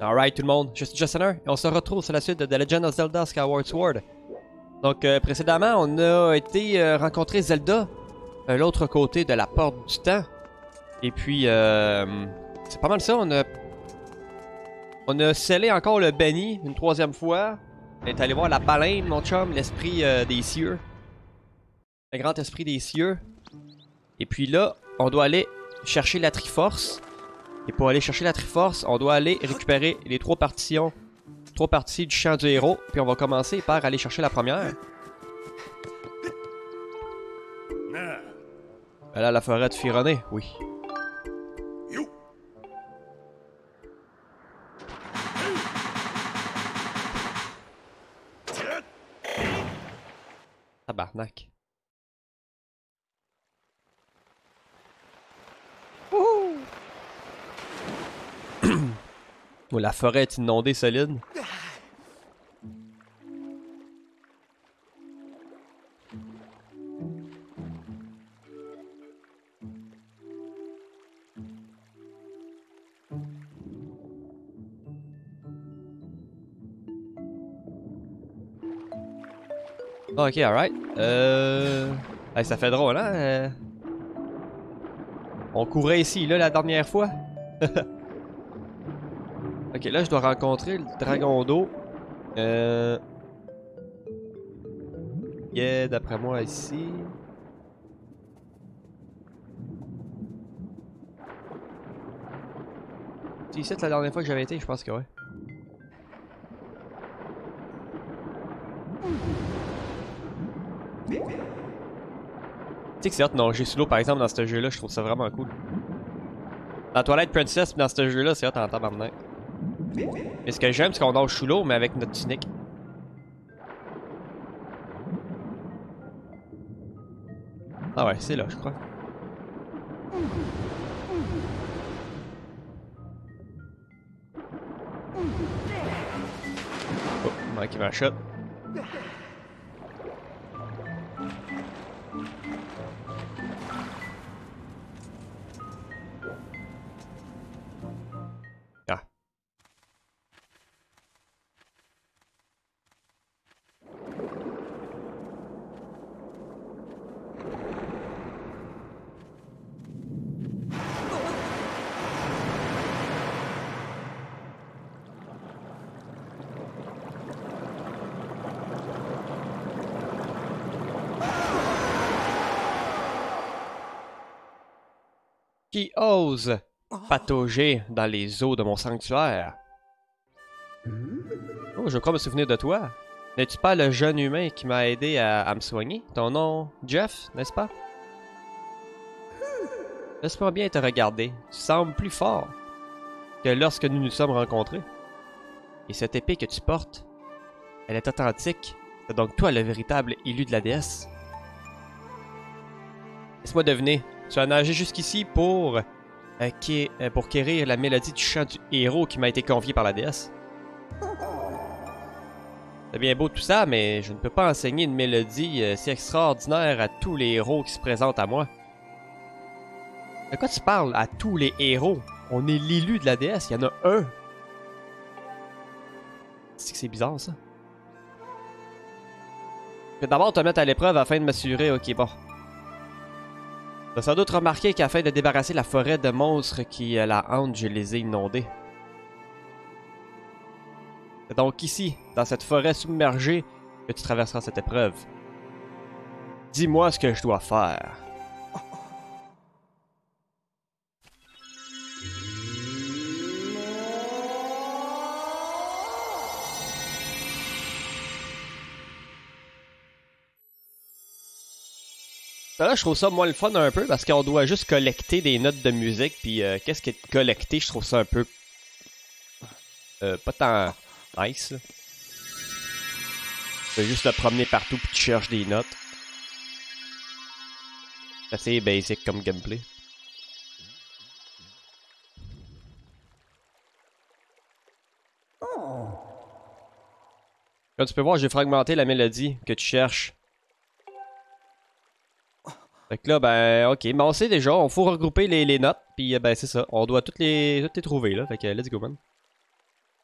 Alright tout le monde, je suis Justin et on se retrouve sur la suite de The Legend of Zelda Skyward Sword. Donc précédemment, on a été rencontrer Zelda, l'autre côté de la porte du temps. Et puis, c'est pas mal ça, on a scellé encore le Benny une troisième fois. On est allé voir la baleine, mon chum, l'esprit des cieux. Le grand esprit des cieux. Et puis là, on doit aller chercher la Triforce. Et pour aller chercher la Triforce, on doit aller récupérer les trois parties du champ du héros. Puis on va commencer par aller chercher la première. Elle a la forêt de Fironé, oui. Tabarnak. Oh, la forêt est inondée solide. Ok, alright. Hey, ça fait drôle, hein? On courait ici, là, la dernière fois. Ok, là, je dois rencontrer le dragon d'eau. Yeah, d'après moi, ici. C'est ici la dernière fois que j'avais été, je pense que ouais. Tu sais que c'est hot de nager sous l'eau, par exemple, dans ce jeu-là, je trouve ça vraiment cool. Dans Twilight Princess, dans ce jeu-là, c'est hot en tabarnak. Mais ce que j'aime, c'est qu'on nage sous l'eau, mais avec notre tunique. Ah ouais, c'est là, je crois. Oh, il manque ma shot. Ah. Qui ose patauger dans les eaux de mon sanctuaire? Oh, je crois me souvenir de toi. N'es-tu pas le jeune humain qui m'a aidé à me soigner? Ton nom, Jeff, n'est-ce pas? Laisse-moi bien te regarder. Tu sembles plus fort que lorsque nous nous sommes rencontrés. Et cette épée que tu portes, elle est authentique. C'est donc toi le véritable élu de la déesse. Laisse-moi deviner. Tu as nagé jusqu'ici pour quérir la mélodie du chant du héros qui m'a été confié par la déesse. C'est bien beau tout ça, mais je ne peux pas enseigner une mélodie si extraordinaire à tous les héros qui se présentent à moi. De quoi tu parles à tous les héros? On est l'élu de la déesse, il y en a un. C'est que c'est bizarre ça. Je vais d'abord te mettre à l'épreuve afin de m'assurer, ok bon. Tu as sans doute remarqué qu'afin de débarrasser la forêt de monstres qui la hantent, je les ai inondés. C'est donc ici, dans cette forêt submergée, que tu traverseras cette épreuve. Dis-moi ce que je dois faire. Là, je trouve ça moins le fun un peu parce qu'on doit juste collecter des notes de musique. Puis qu'est-ce qui est collecté, je trouve ça un peu pas tant nice. Là. Tu fais juste te promener partout puis tu cherches des notes. C'est assez basic comme gameplay. Comme tu peux voir, j'ai fragmenté la mélodie que tu cherches. Fait que là, ben, ok, mais on sait déjà, on faut regrouper les notes, puis ben c'est ça, on doit toutes les trouver là, fait que let's go man.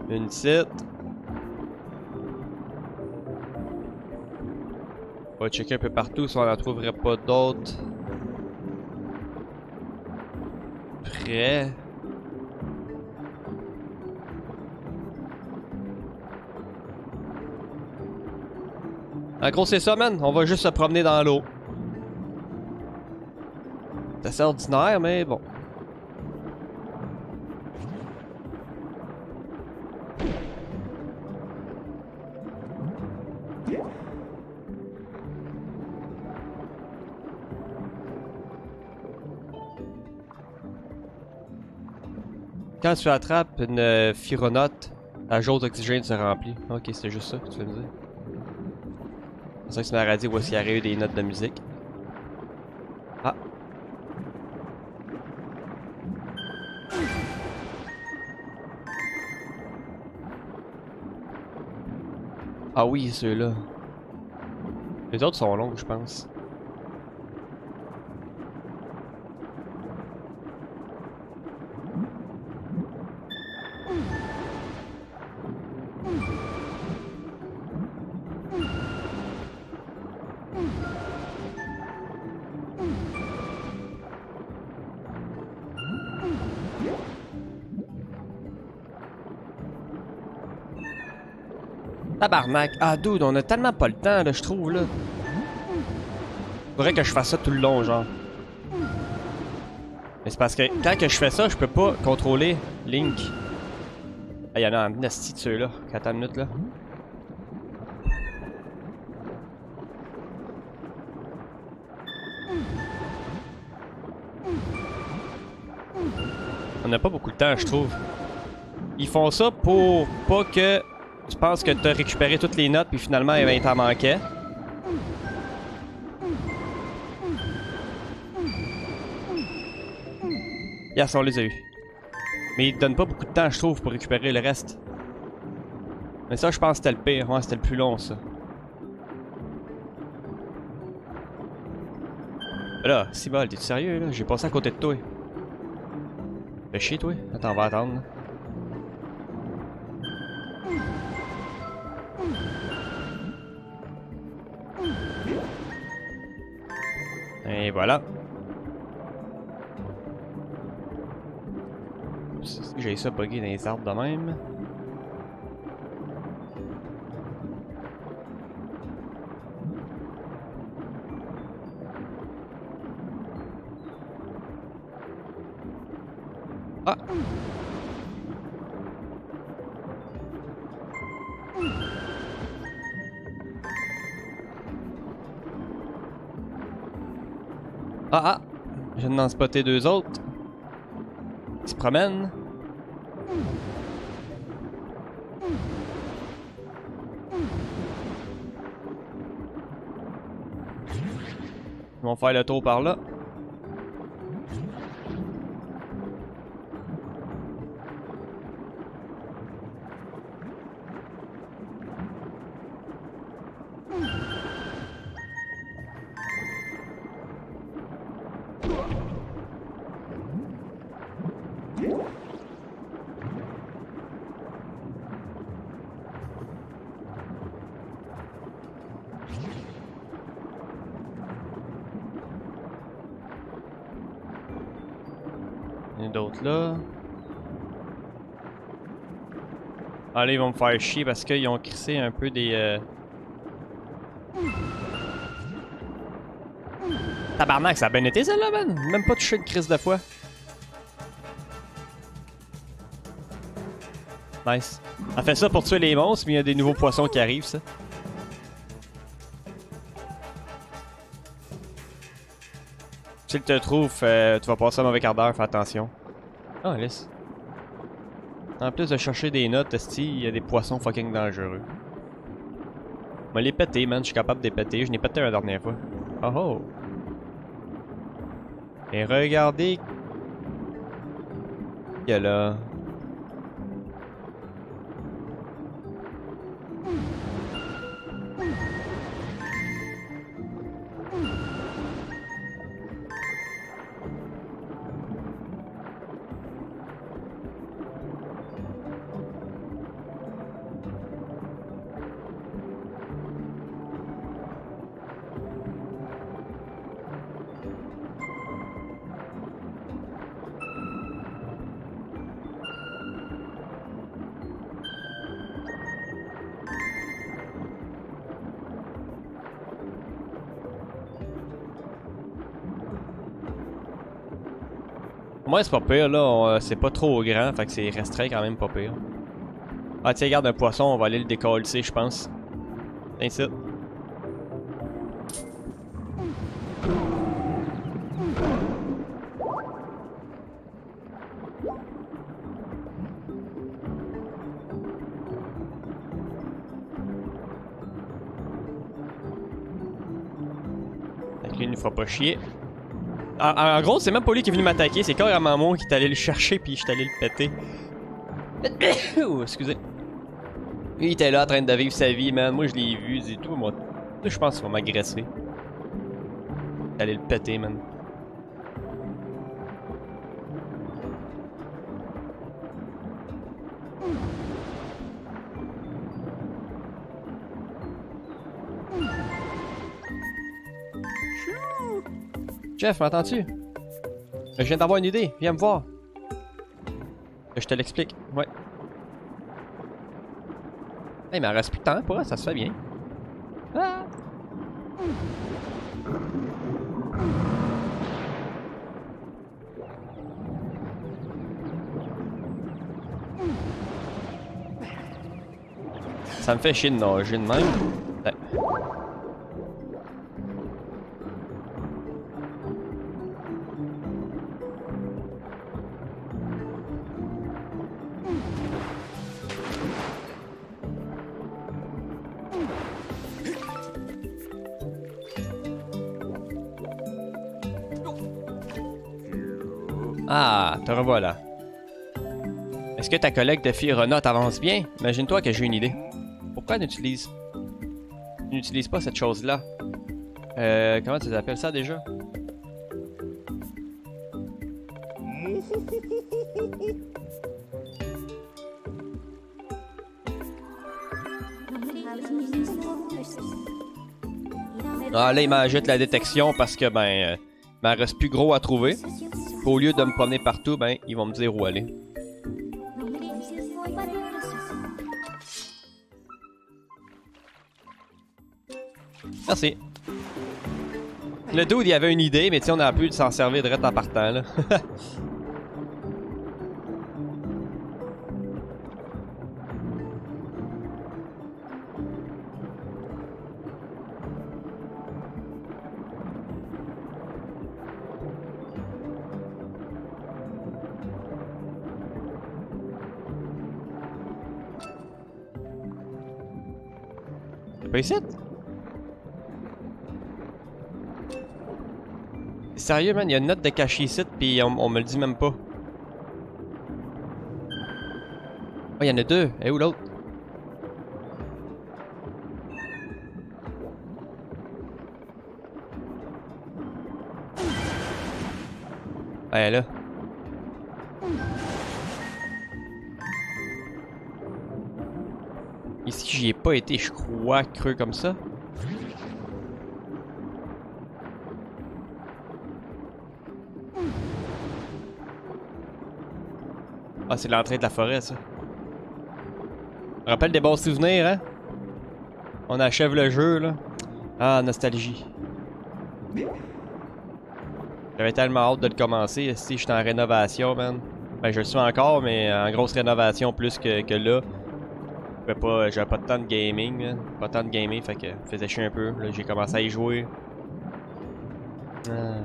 Une site. On va checker un peu partout si on n'en trouverait pas d'autres. Prêt. En gros, c'est ça, man. On va juste se promener dans l'eau. C'est assez ordinaire, mais bon. Quand tu attrapes une Fironote, la jauge d'oxygène se remplit. Ok, c'était juste ça que tu veux me dire. C'est ça que tu m'as dit où est-ce qu'il y aurait eu des notes de musique. Ah. Ah oui, ceux-là. Les autres sont longs, je pense. Tabarnak. Ah, dude, on a tellement pas le temps, là, je trouve, là. Faudrait que je fasse ça tout le long, genre. Mais c'est parce que quand que je fais ça, je peux pas contrôler Link. Ah, y'en a un nasty de ceux-là. Attends une minute, là. On n'a pas beaucoup de temps, je trouve. Ils font ça pour pas que tu penses que t'as récupéré toutes les notes puis finalement il t'en manquait. Yes, on les a eu. Mais ils te donnent pas beaucoup de temps, je trouve, pour récupérer le reste. Mais ça, je pense que c'était le pire. Ouais, c'était le plus long, ça. Là, si bol, t'es-tu sérieux, là? J'ai passé à côté de toi. Fais chier, toi. Attends, on va attendre, là. Et voilà. J'ai ça bugué dans les arbres de même. Ah! Ah ah! Je viens d'en spotter deux autres. Ils se promènent. Ils vont faire le tour par là. Il y en a d'autres là. Ah là, ils vont me faire chier parce qu'ils ont crissé un peu des... Tabarnak, ça a bien été celle-là, man! Même pas touché de crise de foi. Nice. Ça fait ça pour tuer les monstres, mais il y a des nouveaux poissons qui arrivent, ça. S'il te trouve, tu vas passer un mauvais quart d'heure, fais attention. Ah, laisse. En plus de chercher des notes, il y a des poissons fucking dangereux. Je vais les péter, man. Je suis capable de les péter. Je n'ai pété la dernière fois. Oh oh! Et regardez... Il y a là... Moi, c'est pas pire, là. C'est pas trop grand, fait que c'est restreint quand même pas pire. Ah, tiens, regarde un poisson, on va aller le décoller, je pense. Ainsi. Lui, il nous fera pas chier. En gros, c'est même pas lui qui est venu m'attaquer, c'est carrément moi qui est allé le chercher puis je suis allé le péter. Oh, excusez. Lui, il était là en train de vivre sa vie, man. Moi, je l'ai vu et tout. Moi, je pense qu'il va m'agresser. Allez le péter, man. Jeff, m'entends-tu? Je viens d'avoir une idée, viens me voir. Je te l'explique, ouais. Hey, mais il reste plus de temps pour ça se fait bien. Ah! Ça me fait chier de nager de même. Ouais. Ah, te revoilà. Est-ce que ta collègue de fille Renat avance bien? Imagine-toi que j'ai une idée. Pourquoi tu n'utilises pas cette chose-là? Comment tu appelles ça déjà? Ah là, il m'ajoute la détection parce que il m'en reste plus gros à trouver. Au lieu de me promener partout, ils vont me dire où aller. Merci. Le dude, il avait une idée, mais on a pu s'en servir direct en partant, là. T'es pas ici? Sérieux, man, il y a une note de cachet ici, puis on me le dit même pas. Oh, il y en a deux. Et où l'autre? Ah, elle est là. Ici, j'y ai pas été, je crois, creux comme ça. Ah, c'est l'entrée de la forêt, ça. On rappelle des bons souvenirs, hein? On achève le jeu, là. Ah, nostalgie. J'avais tellement hâte de le commencer. Si j'étais en rénovation, man. Je le suis encore, mais en grosse rénovation plus que là. J'avais pas de temps de gaming, man. Pas de temps de gaming, fait que ça faisait chier un peu. Là, j'ai commencé à y jouer. Ah.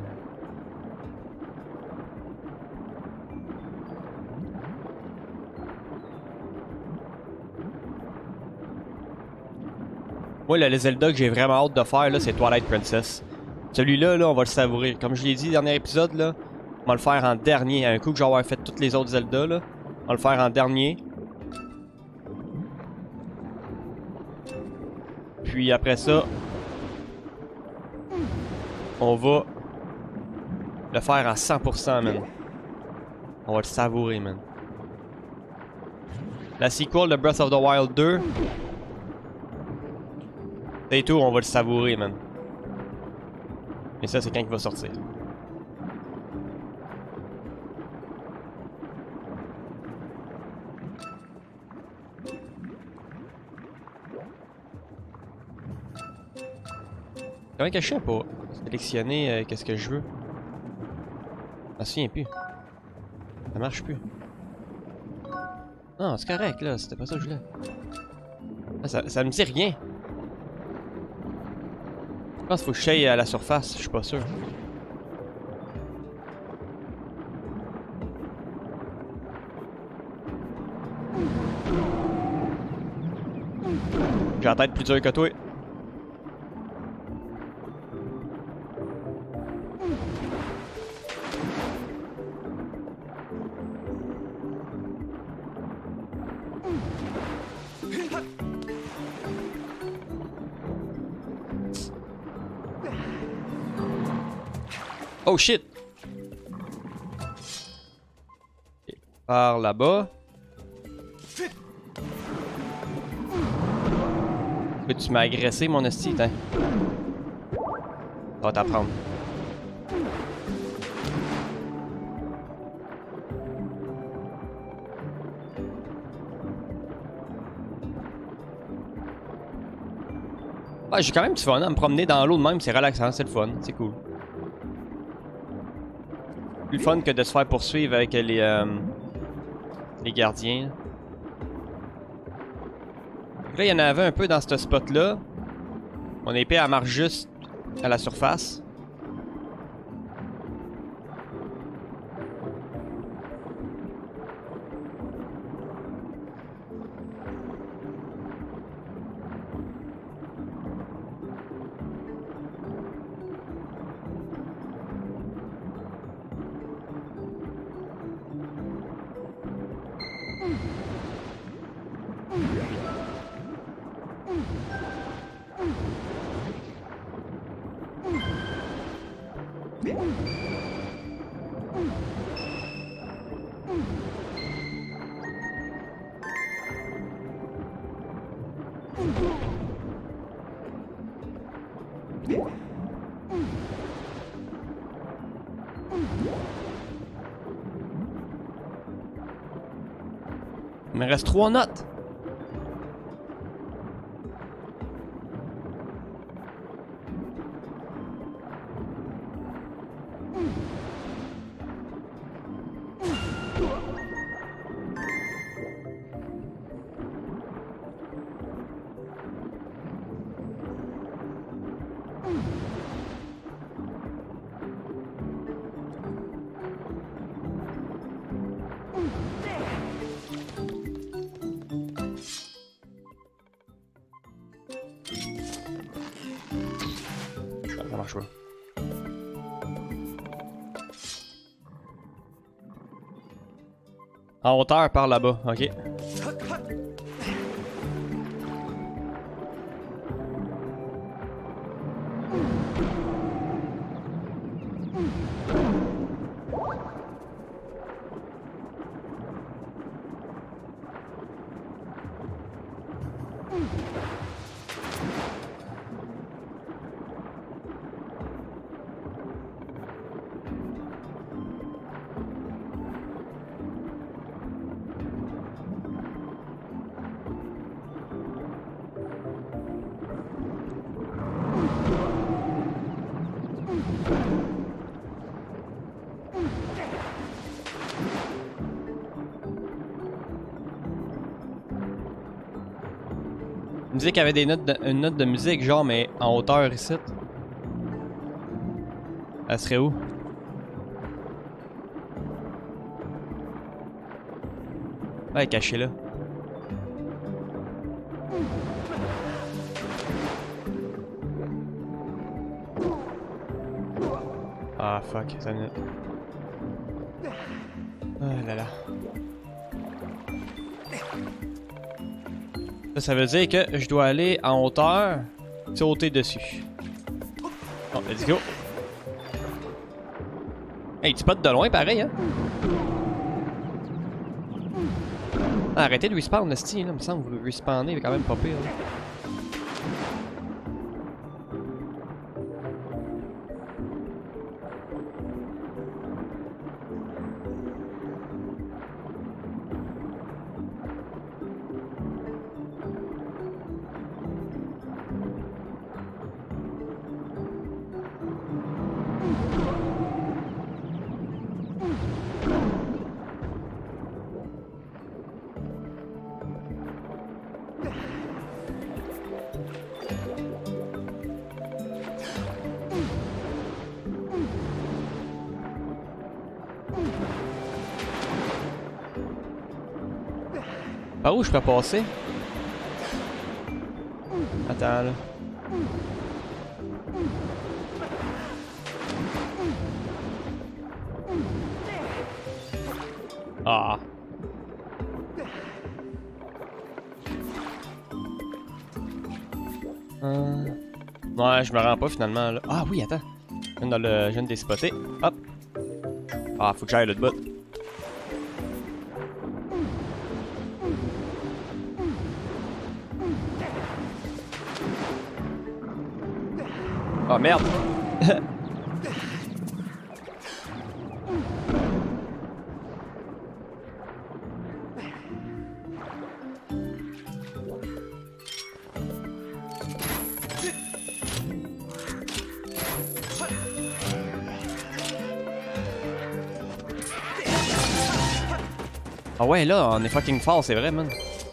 Moi, le Zelda que j'ai vraiment hâte de faire, là, c'est Twilight Princess. Celui-là, là, on va le savourer. Comme je l'ai dit, dernier épisode, là, on va le faire en dernier. Un coup que j'aurai fait toutes les autres Zelda, là, on va le faire en dernier. Puis après ça, on va le faire à 100%, man. On va le savourer, man. La sequel de Breath of the Wild 2. C'est tout, on va le savourer, man. Et ça, c'est quand il va sortir. Comment que je sais pas sélectionner qu'est-ce que je veux? Je m'en souviens plus. Ça marche plus. Non, c'est correct là, c'était pas ça que je voulais. Ah, ça me dit rien. Je pense qu'il faut que je aille à la surface, je suis pas sûr. J'ai la tête plus dure que toi. Oh shit! Okay. Par là-bas. Tu m'as agressé, mon esti, tiens. On va t'apprendre. Ouais, j'ai quand même du fun à me promener dans l'eau de même, c'est relaxant, c'est le fun, c'est cool. Plus le fun que de se faire poursuivre avec les gardiens. Là, il y en avait un peu dans ce spot-là. Mon épée, elle marche juste à la surface. Il me reste 3 notes. Ça marche pas. En hauteur par là-bas, ok. Il me disait qu'il y avait des notes une note de musique, genre, mais en hauteur ici. Elle serait où? Ouais, elle est cachée là. Ah fuck, ça minute. Ah là là. Ça veut dire que je dois aller en hauteur, sauter dessus. Bon, let's go. Hey, tu spots de loin pareil, hein? Ah, arrêtez de respawn, Nasty, là, il me semble que vous respawnez, mais quand même pas pire. Là. Par où je peux passer? Attends là. Ah. Ouais, je me rends pas finalement là. Ah oui, attends. Je viens de les spotter. Hop. Ah, faut que j'aille l'autre bout. Oh merde. Ah ouais, là, on est fucking fort, c'est vrai, man.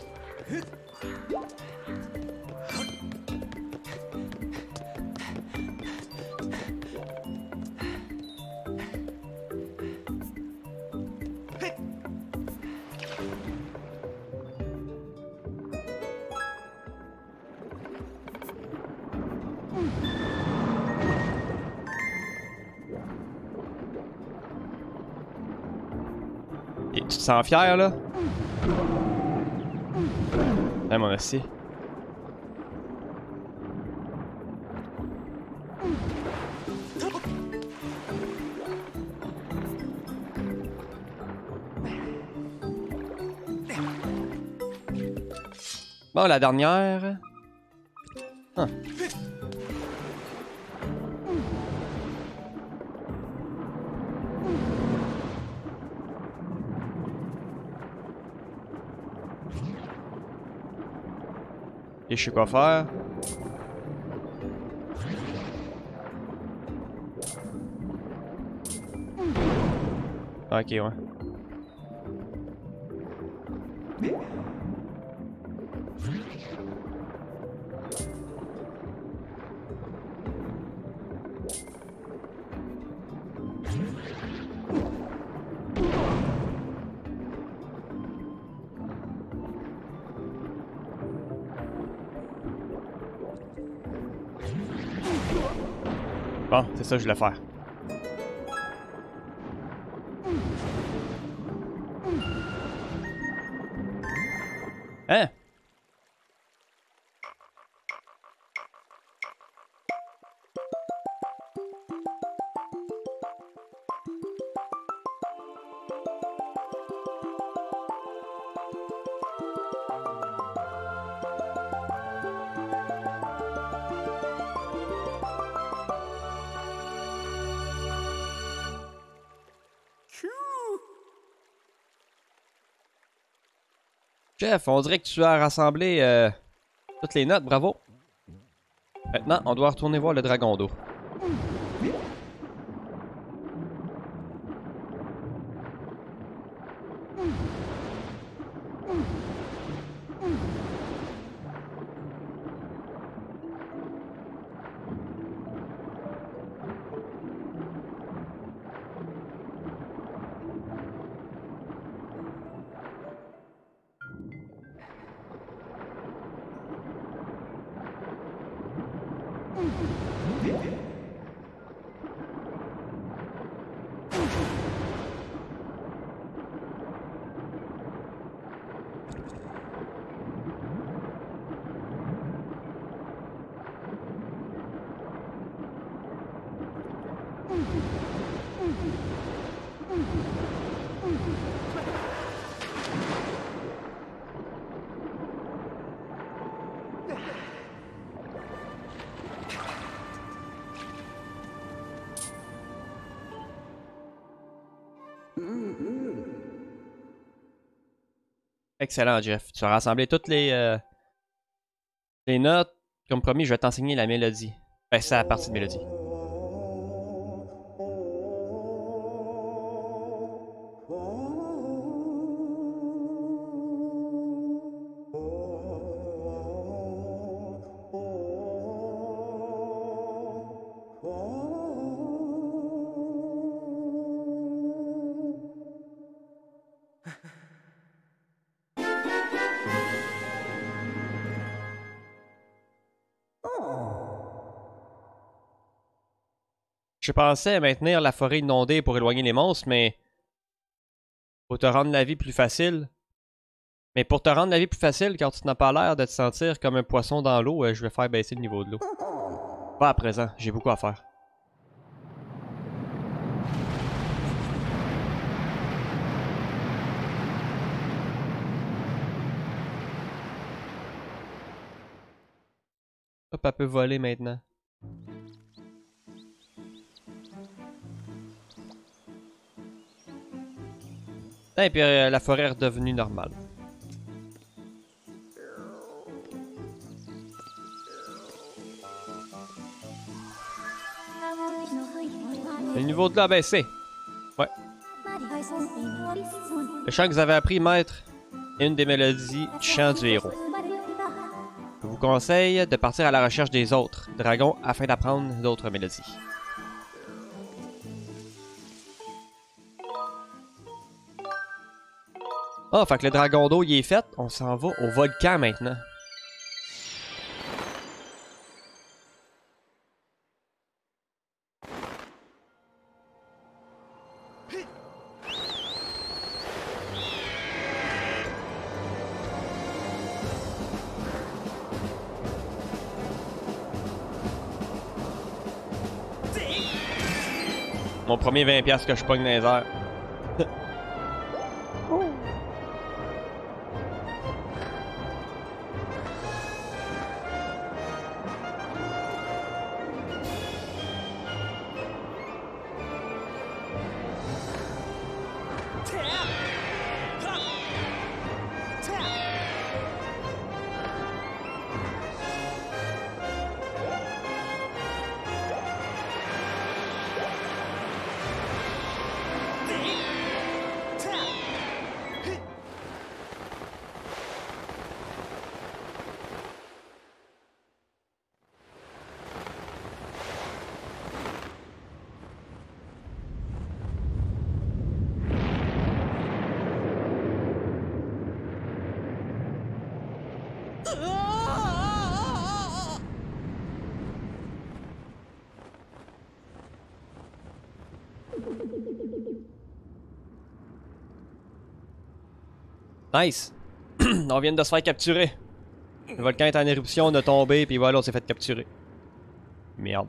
Et tu te sens fier, là? Ouais, mon assis. Bon, la dernière. Huh. Et je sais quoi faire. Ok, ouais. Bon, c'est ça que je voulais faire. Hein? Chef, on dirait que tu as rassemblé toutes les notes, bravo. Maintenant, on doit retourner voir le dragon d'eau. Excellent, Jeff. Tu as rassemblé toutes les notes. Comme promis, je vais t'enseigner la mélodie. Ben, c'est la partie de mélodie. Je pensais maintenir la forêt inondée pour éloigner les monstres, mais... Faut te rendre la vie plus facile. Mais pour te rendre la vie plus facile, quand tu n'as pas l'air de te sentir comme un poisson dans l'eau, je vais faire baisser le niveau de l'eau. Pas à présent, j'ai beaucoup à faire. Hop, elle peut voler maintenant. Et puis la forêt est redevenue normale. Le niveau de l'eau a baissé. Ouais. Le chant que vous avez appris, maître, est une des mélodies du chant du héros. Je vous conseille de partir à la recherche des autres dragons afin d'apprendre d'autres mélodies. Ah, fait que le dragon d'eau il est fait. On s'en va au volcan maintenant. Mon premier 20$ que je pogne dans les airs. Nice! On vient de se faire capturer. Le volcan est en éruption, on a tombé, puis voilà, on s'est fait capturer. Merde.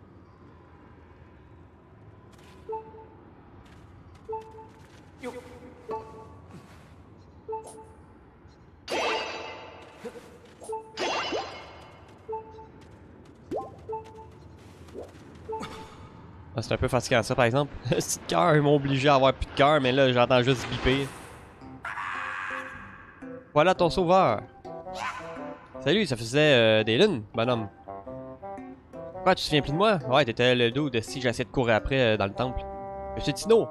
Ah, c'est un peu fatigant ça par exemple. Ce petit cœur, ils m'ont obligé à avoir plus de cœur, mais là j'entends juste biper. Voilà ton sauveur. Salut, ça faisait des lunes, bonhomme. Quoi, tu te souviens plus de moi? Ouais, t'étais le dude si j'essayais de courir après dans le temple. Monsieur Tino.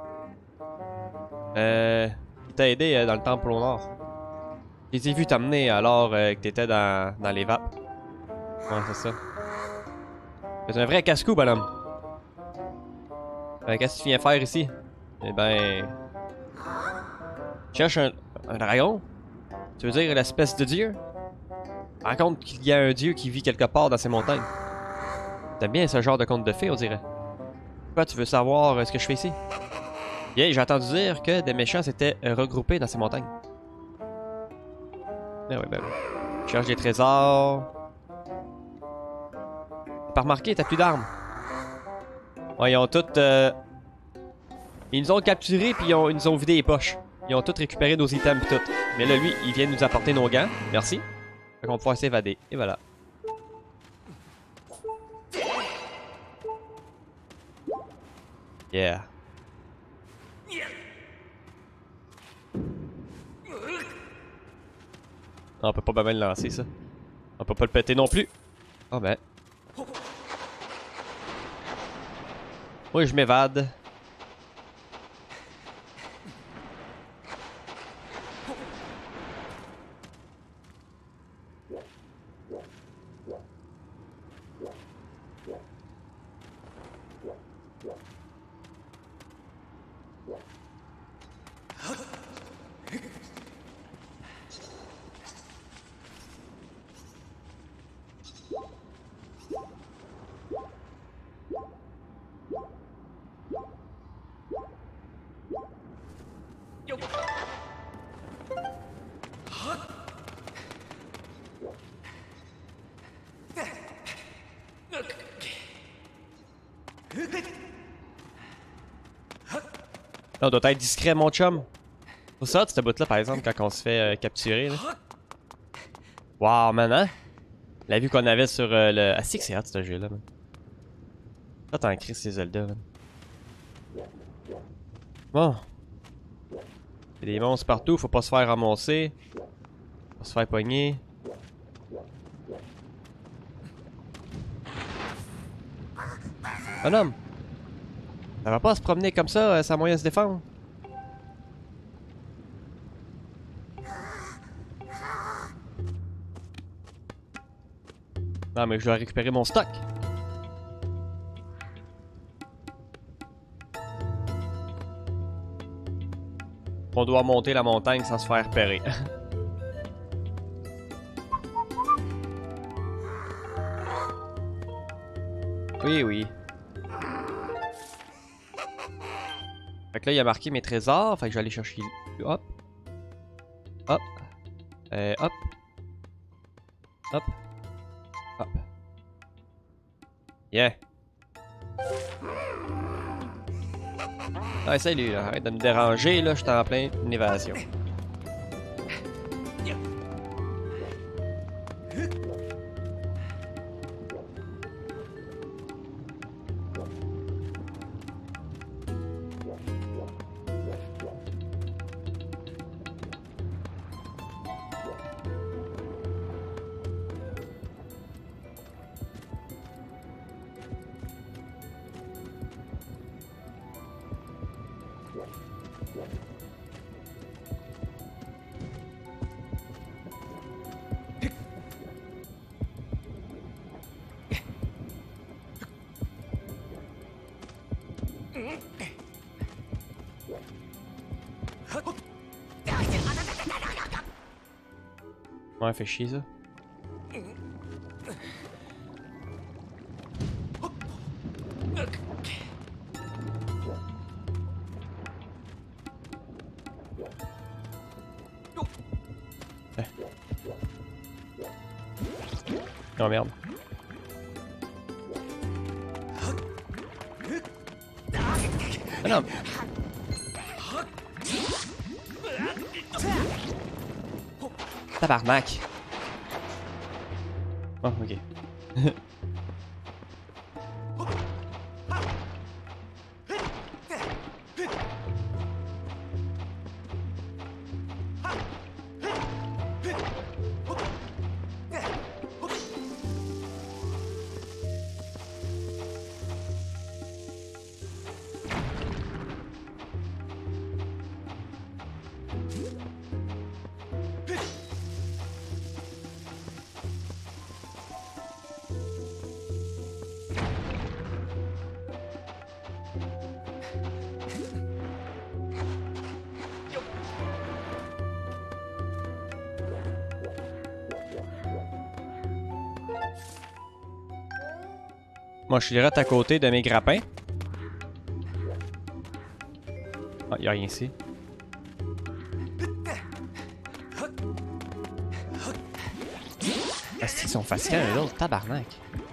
Il t'a aidé dans le temple au nord. Je les ai vus t'amener alors que t'étais dans les vapes. Ouais, c'est ça. C'est un vrai casse-cou, bonhomme. Qu'est-ce que tu viens faire ici? Eh ben... Tu cherches un dragon? Tu veux dire l'espèce de dieu? Raconte qu'il y a un dieu qui vit quelque part dans ces montagnes. T'aimes bien ce genre de conte de fées, on dirait. Pourquoi tu veux savoir ce que je fais ici? Bien, j'ai entendu dire que des méchants s'étaient regroupés dans ces montagnes. Ben oui, ben oui. Je cherche des trésors. T'as pas remarqué, t'as plus d'armes. Ouais, ils ont toutes... Ils nous ont capturés puis ils nous ont vidé les poches. Ils ont tous récupéré nos items pis tout. Mais là, lui, il vient nous apporter nos gants. Merci. Fait qu'on va pouvoir s'évader. Et voilà. Yeah. Ah, on peut pas bien le lancer, ça. On peut pas le péter non plus. Ah ben. Oui, je m'évade. Là, on doit être discret, mon chum. Faut ça, cette bout-là, par exemple, quand on se fait capturer. Là. Wow, man, hein? La vue qu'on avait sur le... Ah, c'est hot, ce jeu-là, man. Là, t'en cries, ces Zelda, man. Bon. Il y a des monstres partout, faut pas se faire ramasser. Faut se faire pogner. Bonhomme! Ça va pas se promener comme ça, sans moyen de se défendre. Non, mais je dois récupérer mon stock. On doit monter la montagne sans se faire repérer. Oui, oui. Fait que là, il a marqué mes trésors. Fait que je vais aller chercher. Hop. Hop. Hop. Hop. Hop. Yeah. Ah, salut, là. Arrête de me déranger, là. Je suis en pleine évasion. Ouais, fait chier ça. Oh merde. Ah non. Tabarnak. Oh, ok. Moi, je suis direct à côté de mes grappins. Ah, y'a rien ici. Est-ce qu'ils sont fatigants, les autres? Tabarnak.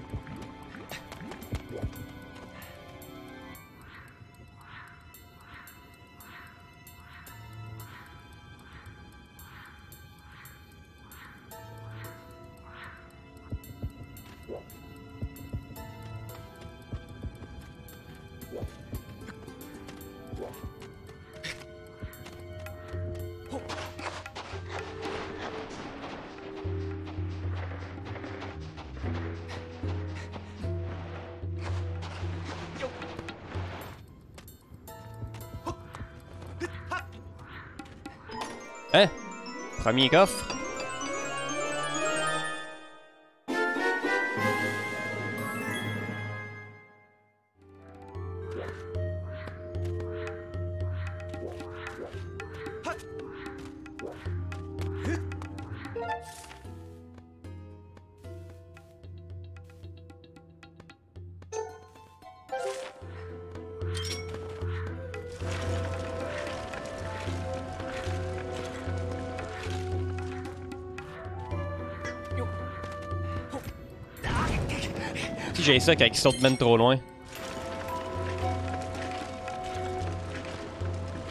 Hein? Premier coffre. Si j'ai ça quand il saute même trop loin.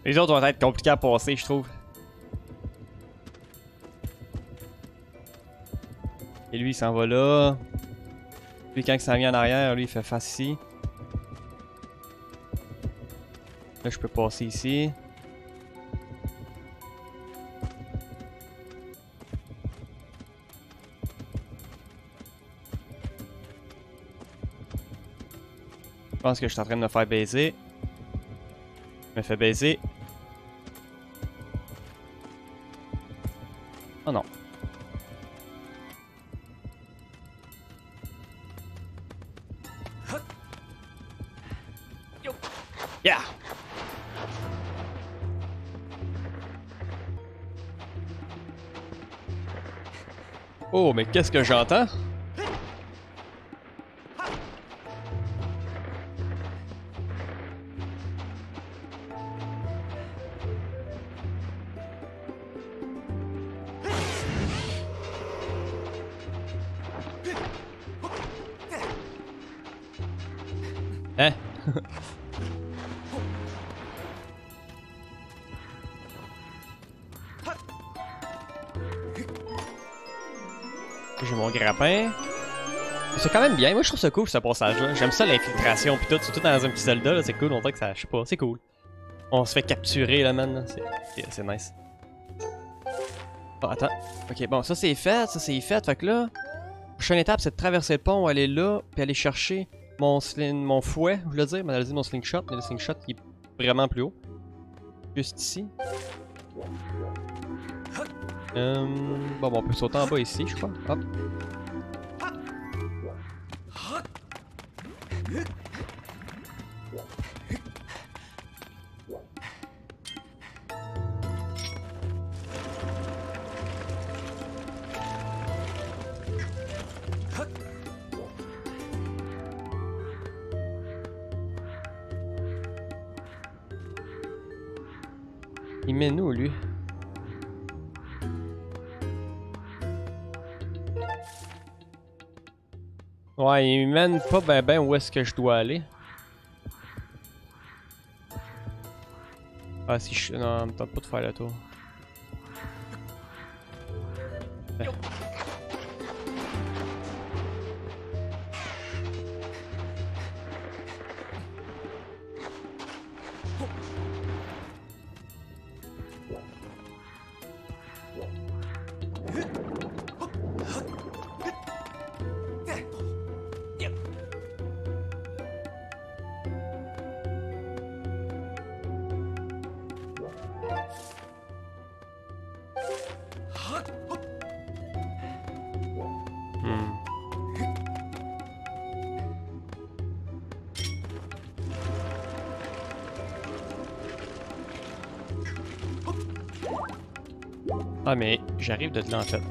Les autres vont être compliqués à passer, je trouve. Et lui, il s'en va là. Lui, quand il s'en vient en arrière, lui, il fait face ici. Là, je peux passer ici. Je pense que je suis en train de me faire baiser. Je me fais baiser. Oh non. Yeah! Oh, mais qu'est-ce que j'entends? Hein? J'ai mon grappin. C'est quand même bien. Moi, je trouve ça cool, ce passage-là. J'aime ça, l'infiltration pis tout. Surtout dans un petit soldat, là, c'est cool. On dirait que ça... Je sais pas, c'est cool. On se fait capturer, là, man. C'est nice. Oh, attends. Ok, bon, ça, c'est fait. Ça, c'est fait. Fait que là... Prochaine étape, c'est de traverser le pont, aller là, puis aller chercher mon fouet, je voulais dire. Mais elle a dit mon slingshot, mais le slingshot, il est vraiment plus haut. Juste ici. Bon, on peut sauter en bas ici, je crois. Hop. Il mène où, lui? Ouais, il mène pas ben où est-ce que je dois aller. Ah, si je... Non, ça me tente pas de faire le tour. Ouais. Ah, mais j'arrive de là en fait.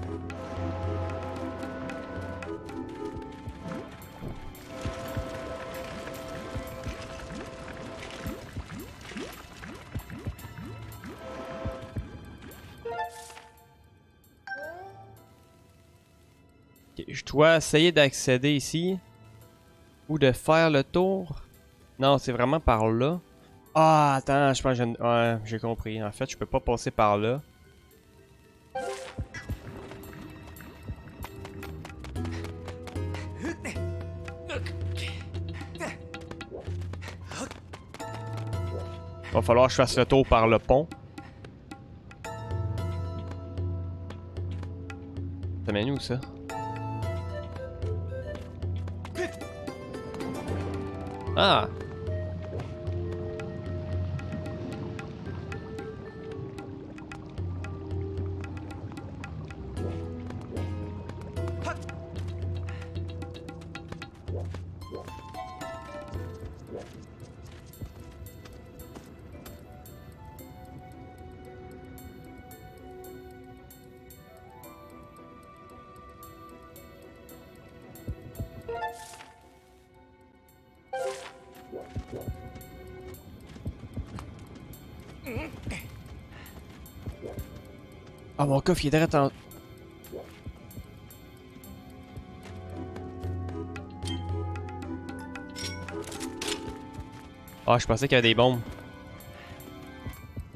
Okay, je dois essayer d'accéder ici. Ou de faire le tour. Non, c'est vraiment par là. Ah, attends, je pense que ouais, j'ai compris. En fait, je peux pas passer par là. Va falloir que je fasse le tour par le pont. Ça mène où ça? Ah! Ah, mon coffre il est direct en... Ah, je pensais qu'il y avait des bombes.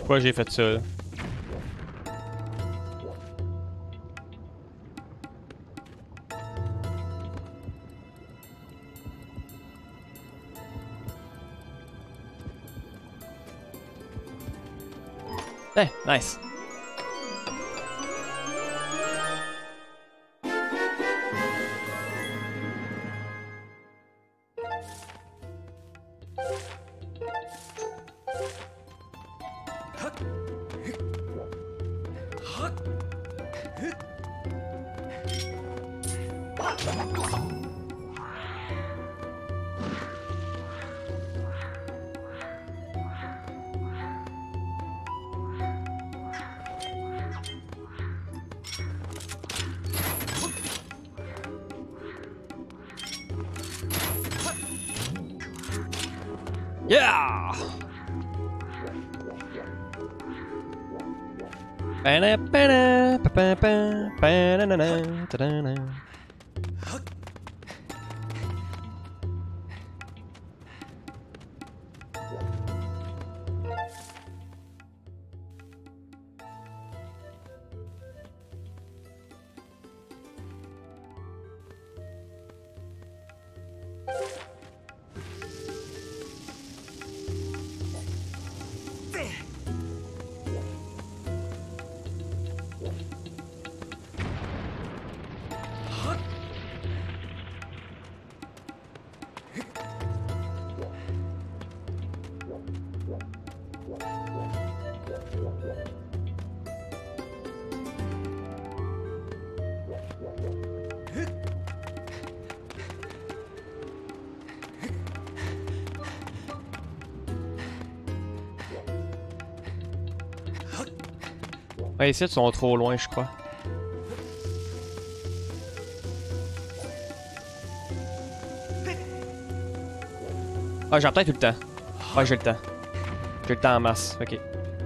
Pourquoi j'ai fait ça là? Hey, nice. Yeah! Ouais, ici, ils sont trop loin, je crois. Ah, j'ai peut-être eu le temps. Ouais, j'ai le temps. J'ai le temps en masse. Ok.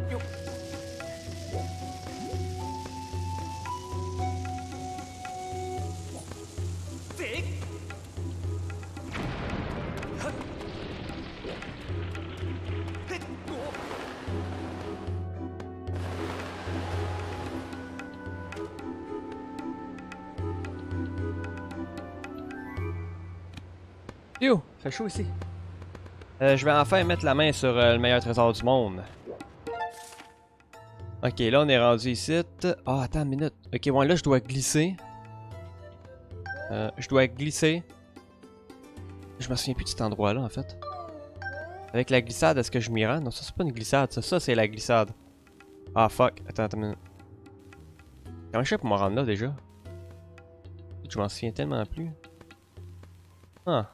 Yo, fait chaud ici. Je vais enfin mettre la main sur le meilleur trésor du monde. Ok, là on est rendu ici. Ah, attends une minute. Ok, ouais, là je dois glisser. Je dois glisser. Je me souviens plus de cet endroit-là en fait. Avec la glissade, est-ce que je m'y rends? Non, ça c'est pas une glissade, ça c'est la glissade. Ah fuck, attends une minute. Comment je fais pour me rendre là déjà? Je m'en souviens tellement plus. Ah.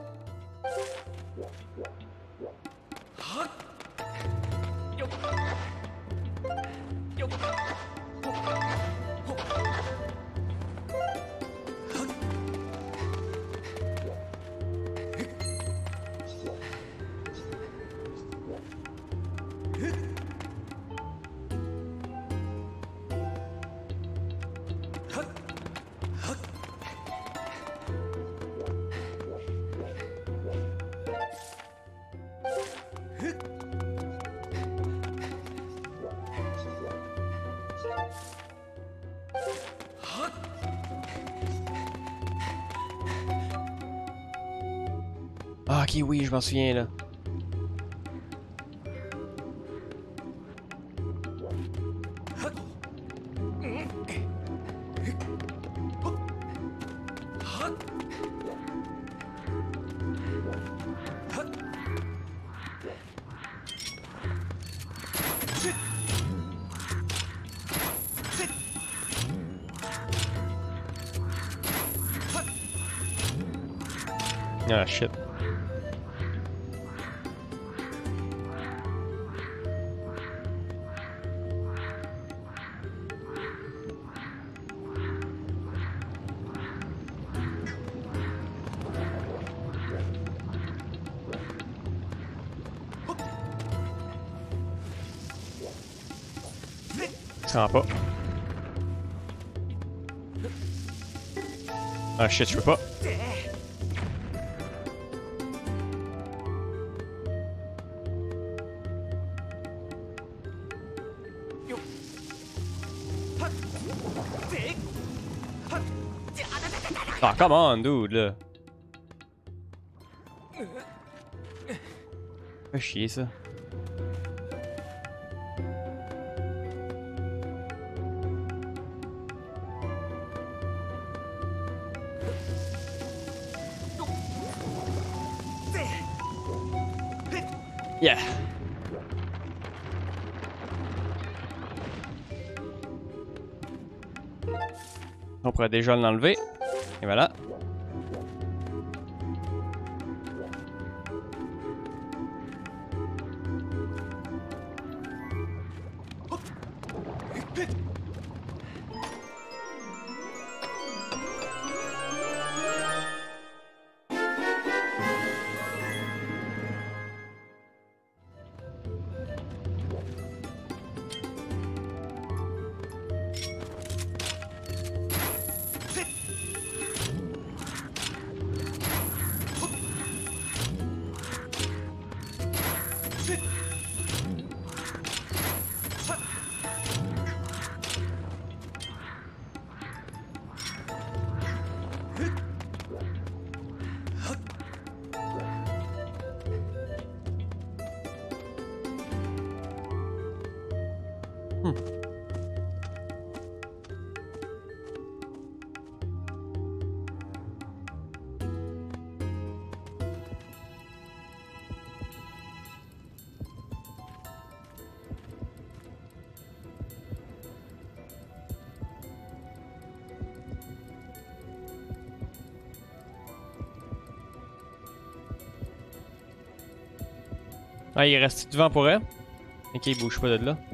Ah, ok, oui, je m'en souviens là. Ah, shit. Ça va pas. Ah shit, je peux pas. Ah, come on, dude, là. Fait chier, ça. Yeah. On pourrait déjà l'enlever. Et voilà. Ah, il est resté devant pour elle. Ok, il bouge pas de là.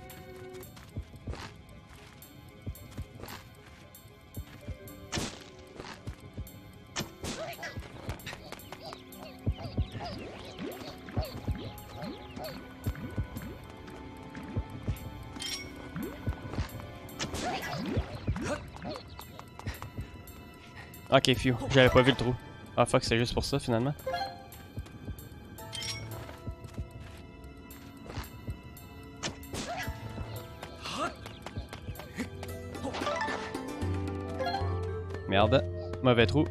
Ok, phew. J'avais pas vu le trou. Ah fuck, c'est juste pour ça finalement. Merde. Mauvais trou.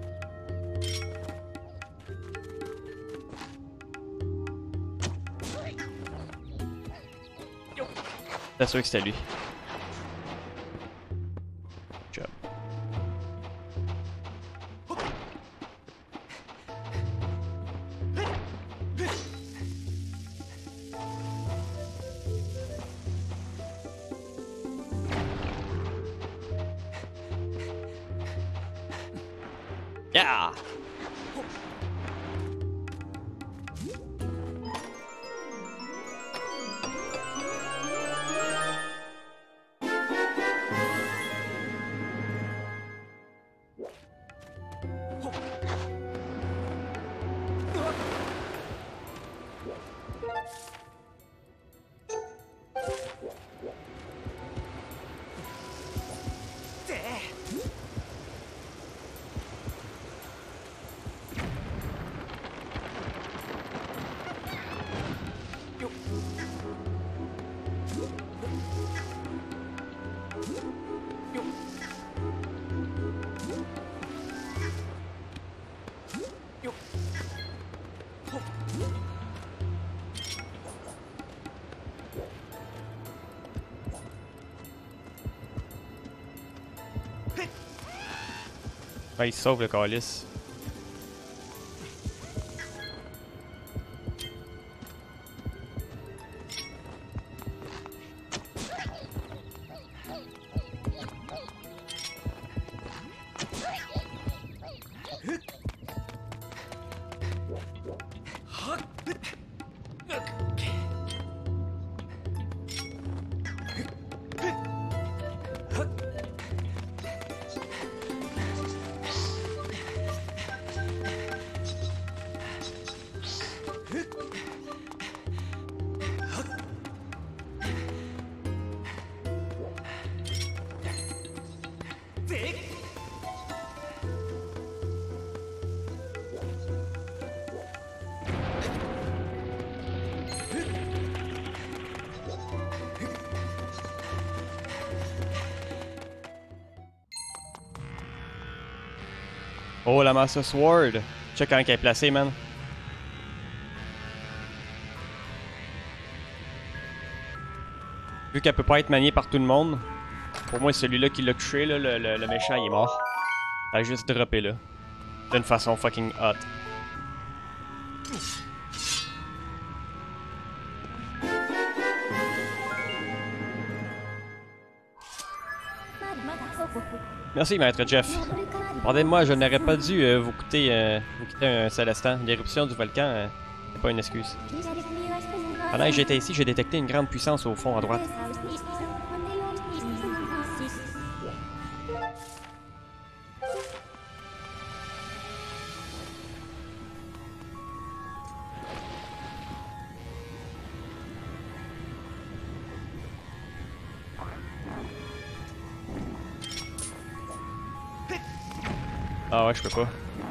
C'est sûr que c'était lui. Job. Yeah! Ah, il sauve le calice. Oh, la Master Sword! Check quand elle est placée, man. Vu qu'elle peut pas être maniée par tout le monde, pour moi, celui-là qui l'a touché, là, le méchant, il est mort. Elle a juste droppé là. D'une façon fucking hot. Merci, maître Jeff. Pardonnez-moi, je n'aurais pas dû vous quitter un seul instant. L'éruption du volcan n'est pas une excuse. Pendant que j'étais ici, j'ai détecté une grande puissance au fond à droite. Ah ouais, je peux pas.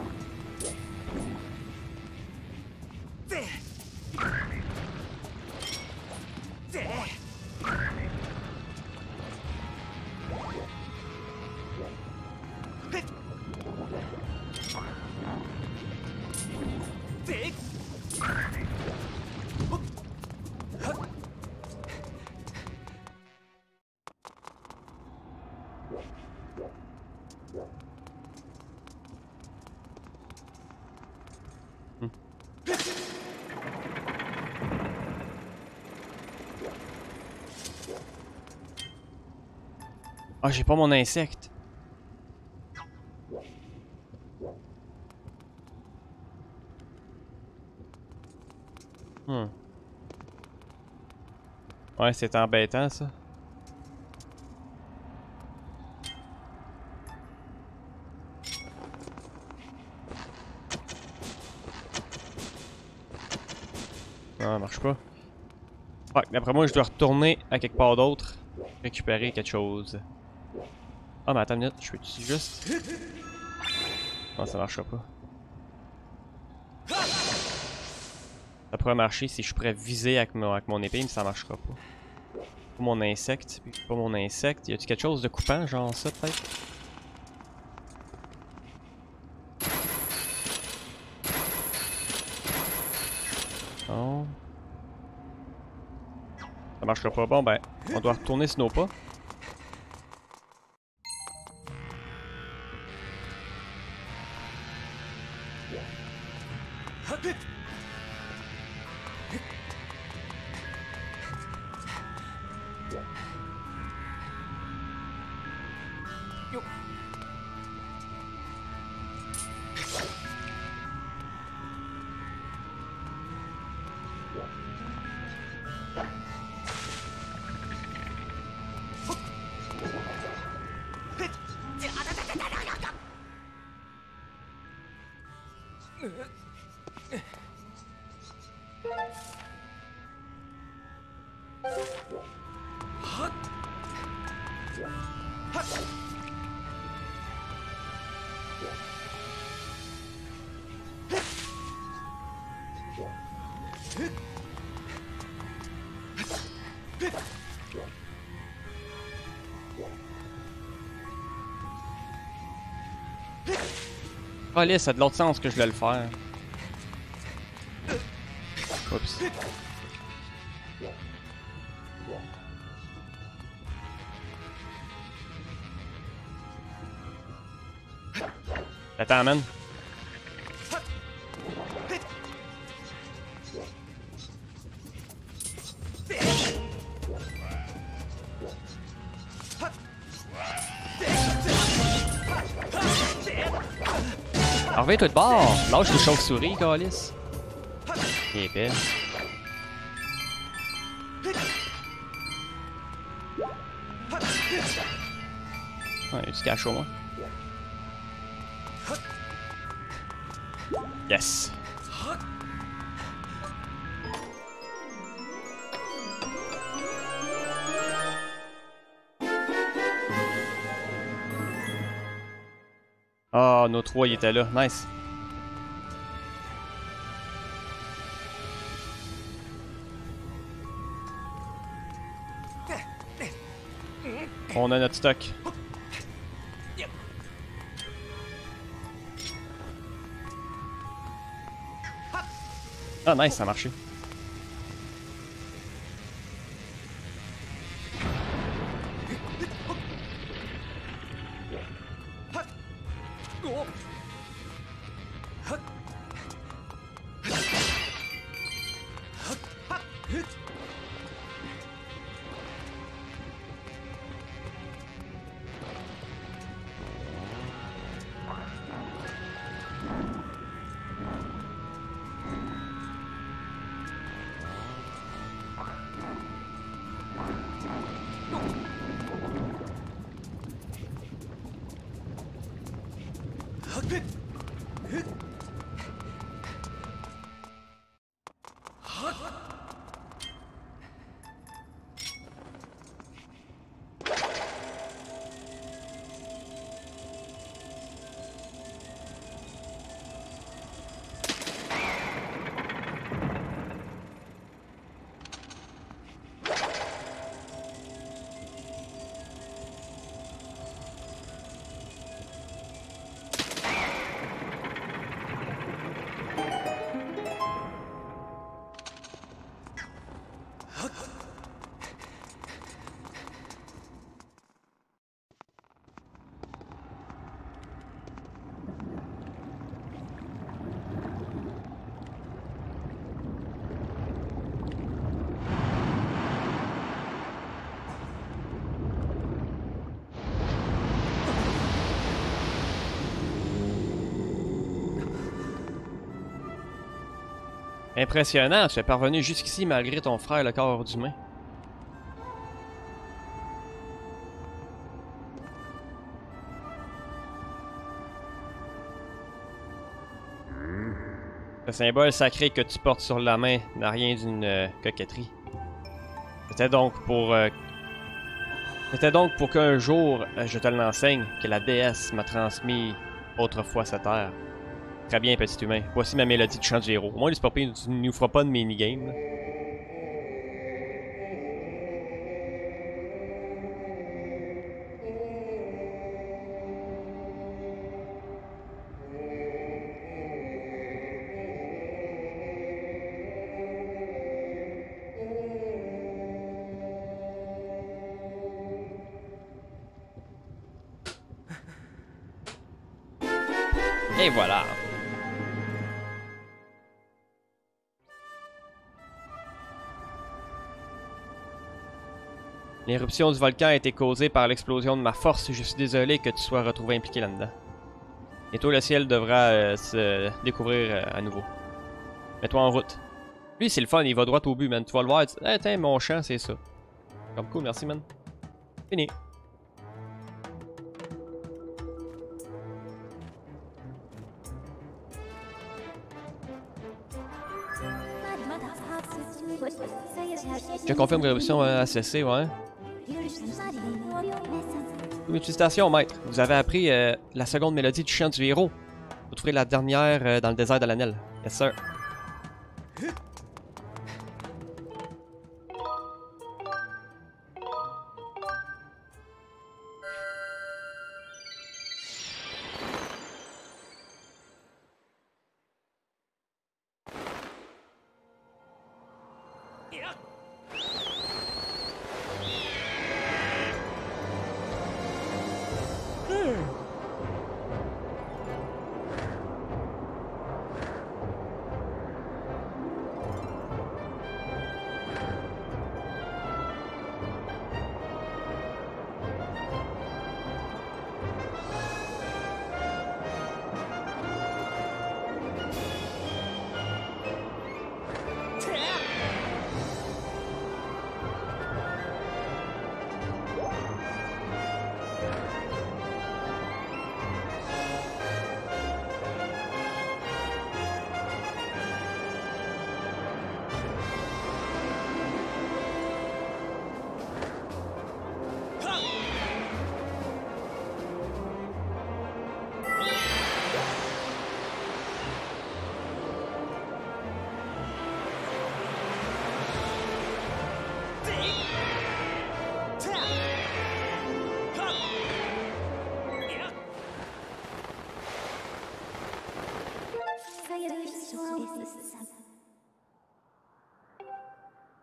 Ah, j'ai pas mon insecte. Ouais, c'est embêtant ça. Non, ça marche pas. Ouais, d'après moi, je dois retourner à quelque part d'autre. Récupérer quelque chose. Ah, mais attends une minute, je peux-tu juste... Non, ça marchera pas. Ça pourrait marcher si je pourrais viser avec mon épée, mais ça marchera pas. Pas mon insecte, puis pas mon insecte. Y a-tu quelque chose de coupant, genre ça peut-être? Non. Ça marchera pas. Bon ben, on doit retourner sur nos pas. Ah là, ça a de l'autre sens que je voulais le faire. Oups. Attends, man. Alors, reviens-toi de bord! Lâche les chauves-souris, Calis. Il est belle. Ah, il y a du cash au moins. Yes! Ah, nos trois, ils étaient là. Nice. On a notre stock. Ah nice, ça a marché. Impressionnant, tu es parvenu jusqu'ici malgré ton frère le corps d'humain. Le symbole sacré que tu portes sur la main n'a rien d'une coquetterie. C'était donc pour qu'un jour je te l'enseigne que la déesse m'a transmis autrefois cette terre. Très bien, petit humain. Voici ma mélodie de chant du héros. Au moins, les sportifs ne nous fera pas de minigame. Et voilà. L'éruption du volcan a été causée par l'explosion de ma force. Je suis désolé que tu sois retrouvé impliqué là-dedans. Bientôt, le ciel devra se découvrir à nouveau. Mets-toi en route. Lui, c'est le fun, il va droit au but, man. Tu vas le voir, hey, tiens, mon champ, c'est ça. Comme cool, merci, man. Fini. Je confirme l'éruption ACC, ouais. Félicitations, maître. Vous avez appris la seconde mélodie du chant du héros. Vous trouverez la dernière dans le désert de l'Anel. Yes, sir.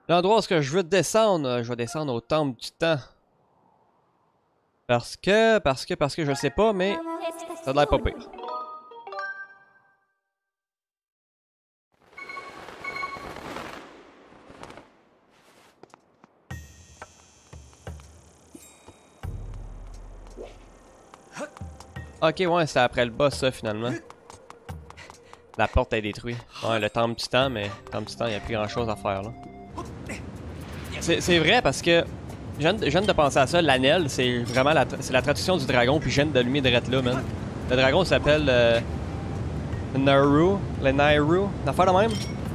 L'endroit où est-ce que je veux descendre, je vais descendre au temple du temps. Parce que je sais pas, mais ça a l'air pas pire. Ok, ouais, c'est après le boss, ça, finalement. La porte est détruite. Ouais, le temple du temps, mais le temple du temps, il n'y a plus grand chose à faire, là. C'est vrai, parce que je viens de penser à ça. L'anel, c'est vraiment la traduction du dragon, puis je viens d'allumer direct là, man. Le dragon s'appelle le Nairu. Le Nairu. Une affaire de même.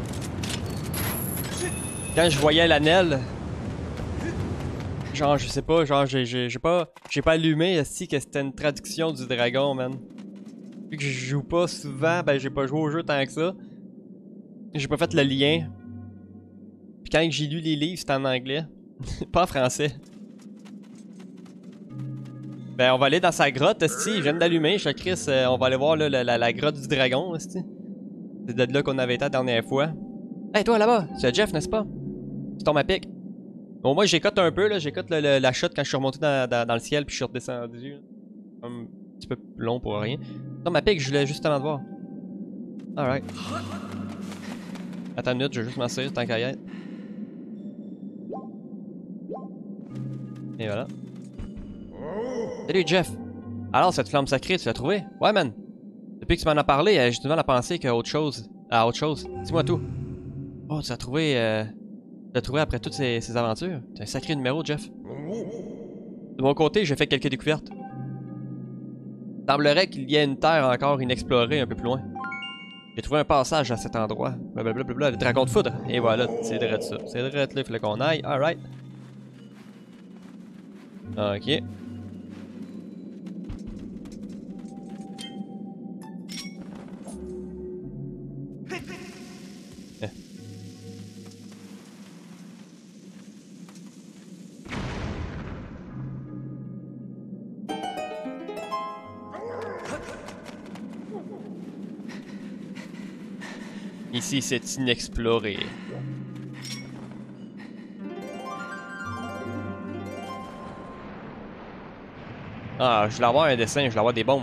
Quand je voyais l'anel, genre, je sais pas, genre, j'ai pas allumé aussi que c'était une traduction du dragon, man. Vu que je joue pas souvent, ben j'ai pas joué au jeu tant que ça. J'ai pas fait le lien. Puis quand j'ai lu les livres, c'était en anglais. Pas en français. Ben on va aller dans sa grotte, esti. Je viens d'allumer, je Chris, on va aller voir là, la grotte du dragon, esti. C'est de là qu'on avait été la dernière fois. Hey toi là-bas, c'est Jeff, n'est-ce pas? Tu tombes à pic. Bon moi j'écoute un peu, là, j'écoute la chute quand je suis remonté dans le ciel puis je suis redescendu. Un petit peu long pour rien. Non ma pique, je voulais justement te voir. Alright. Attends une minute, je vais juste m'assurer tant qu'à y être. Et voilà. Salut Jeff! Alors cette flamme sacrée, tu l'as trouvée? Ouais man! Depuis que tu m'en as parlé, j'ai du mal à penser qu'à autre chose. À autre chose. Dis-moi tout. Oh, tu l'as trouvé. Tu l'as trouvé après toutes ces aventures? C'est un sacré numéro, Jeff. De mon côté, j'ai fait quelques découvertes. Il semblerait qu'il y ait une terre encore inexplorée un peu plus loin. J'ai trouvé un passage à cet endroit. Blablabla, le dragon de foudre. Et voilà, c'est direct ça. C'est direct là, il fallait qu'on aille. Alright. Ok. Ici, c'est inexploré. Ah, je voulais avoir un dessin, je voulais avoir des bombes.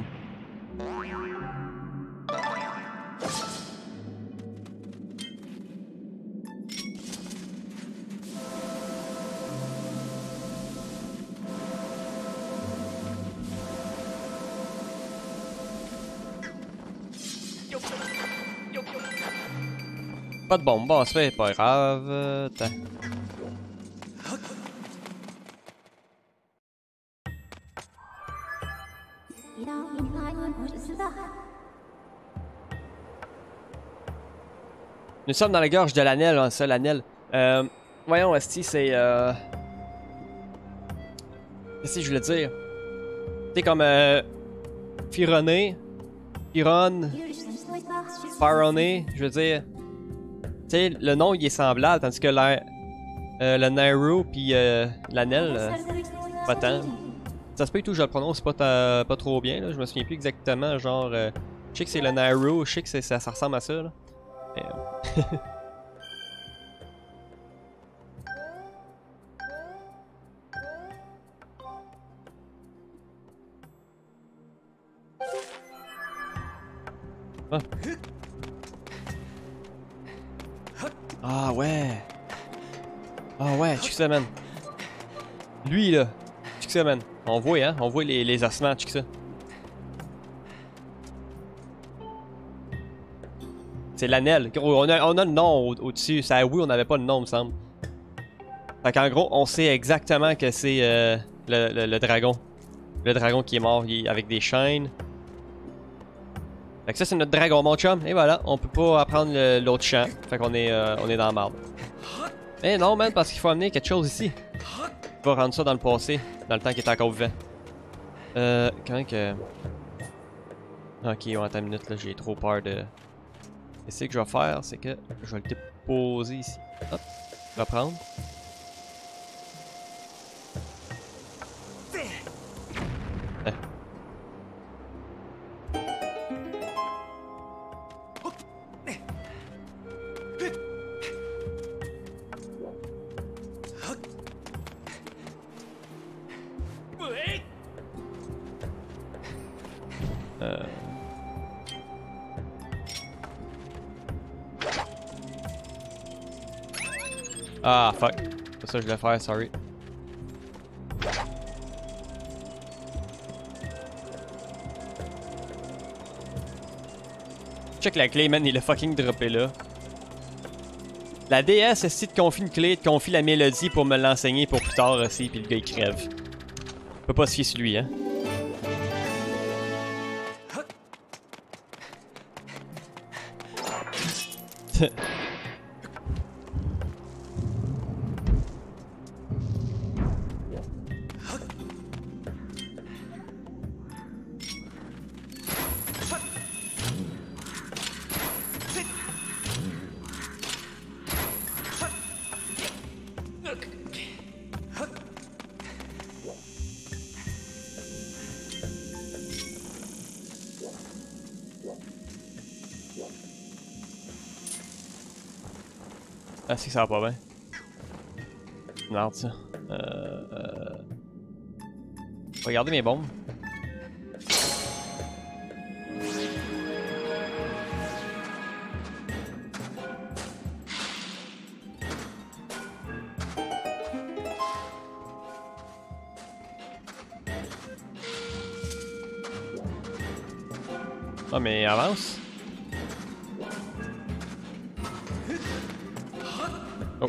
Pas de bombes, bon, c'est pas grave. Attends. Nous sommes dans la gorge de l'Anel, hein, ça, l'Anel. Voyons, Esti, c'est. Qu'est-ce que je voulais dire? C'est comme. Fironé. Firon. Faroné, je veux dire. Tu sais, le nom il est semblable, tandis que le Nairu puis l'Anel, pas tant. Ça se peut et tout, je le prononce pas trop bien, là. Je me souviens plus exactement, genre. Je sais que c'est le Nairu, je sais que ça ressemble à ça, là. Mais, ah. Ah ouais! Ah ouais, check ça, man. Lui, là. Check ça, man. On voit, hein? On voit les ossements, check ça. C'est l'Anel. On a le nom au-dessus. Ça, oui, on n'avait pas le nom, me semble. Fait qu'en gros, on sait exactement que c'est le dragon. Le dragon qui est mort avec des chaînes. Fait que ça, c'est notre dragon, mon chum. Et voilà, on peut pas apprendre l'autre champ. Fait qu'on est dans le marbre. Mais non, man, parce qu'il faut amener quelque chose ici. On va rendre ça dans le passé, dans le temps qu'il est encore vivant. Quand que... Ok, ouais, attends une minute, là, j'ai trop peur de... Qu'est-ce que je vais faire, c'est que je vais le déposer ici. Hop, reprendre. Ah, fuck. C'est ça que je voulais faire, sorry. Check la clé, man, il a fucking droppé là. La DS, si te confie une clé, te confie la mélodie pour me l'enseigner pour plus tard aussi, puis le gars il crève. Je peux pas se fier sur lui, hein. Ah, c'est que ça va pas bien. Merde, ça. Regardez mes bombes. Ah, mais avance. Oh.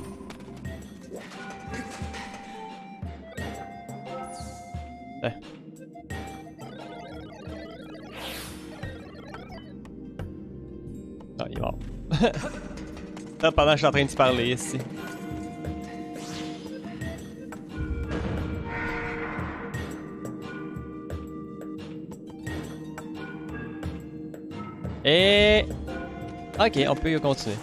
Ah, il est mort. Là, pendant que je suis en train de se parler ici. Et... Ok, on peut continuer.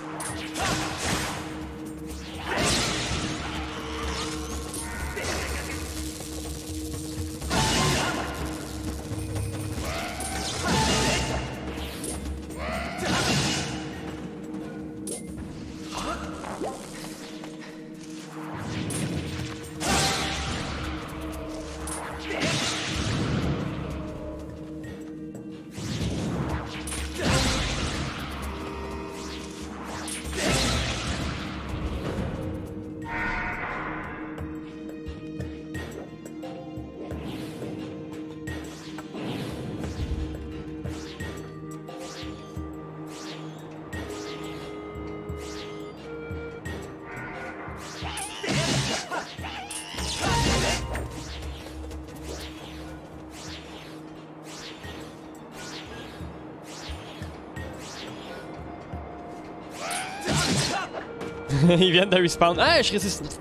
Ils viennent de respawn. Ah, je résiste.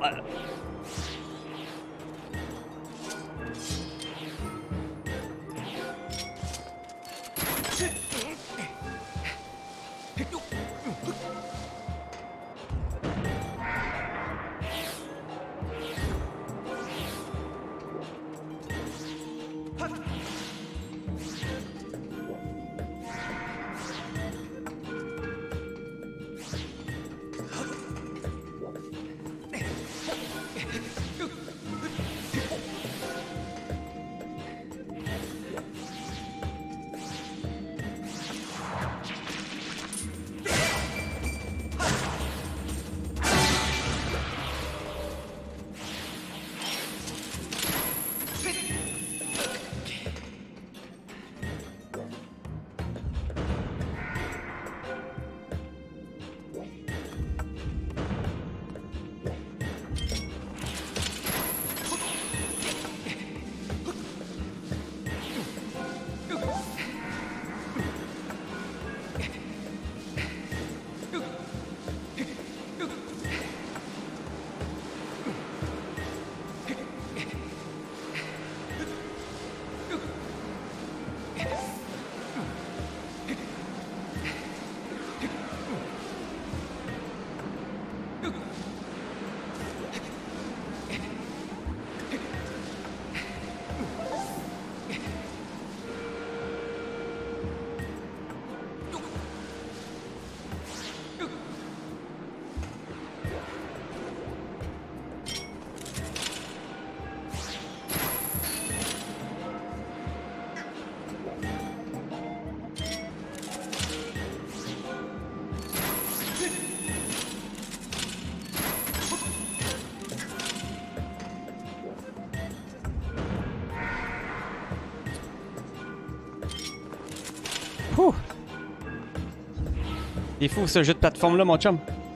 C'est fou ce jeu de plateforme là, mon chum.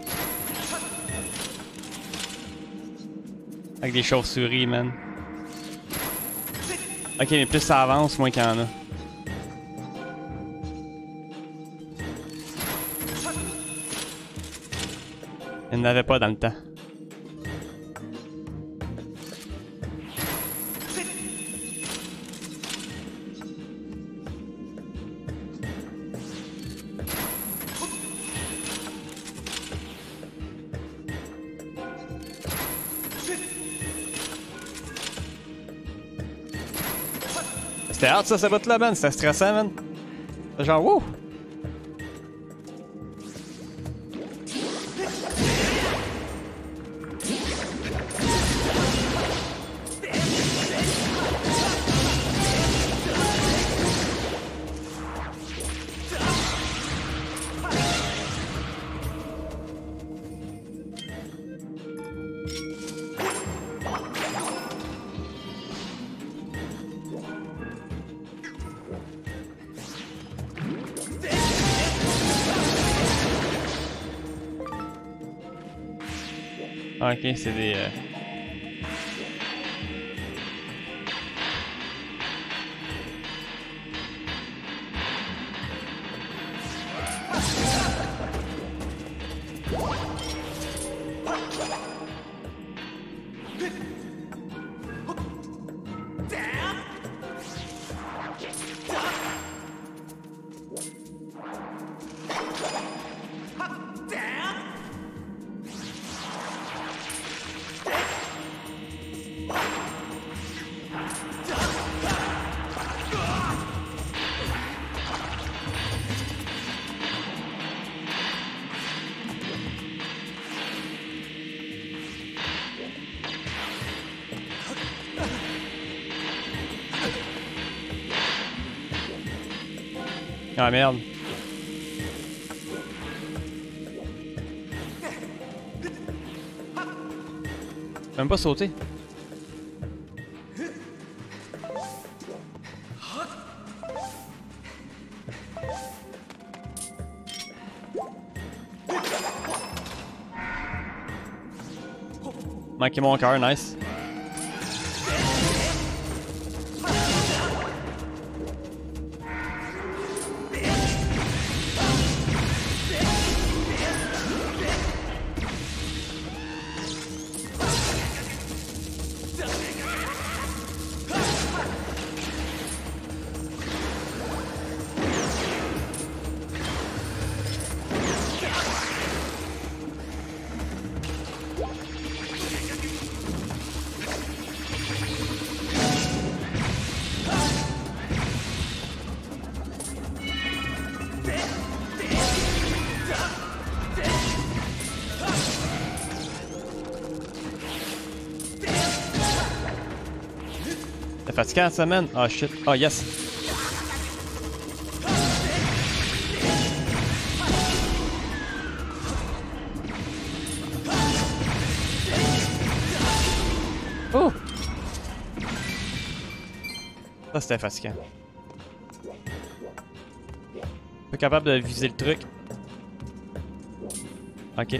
Avec des chauves-souris, man. Ok, mais plus ça avance, moins qu'il y en a. Il n'y en avait pas dans le temps. C'était hard ça, ce bout-là, man. C'était stressant, man. C'était genre, wouh! Ok, c'est des... Ah merde. Même pas sauter. Manqué mon cœur, nice. C'est fatigant ça, man. Oh shit. Oh yes. Oh! Ça c'était fatigant. Pas capable de viser le truc. Ok.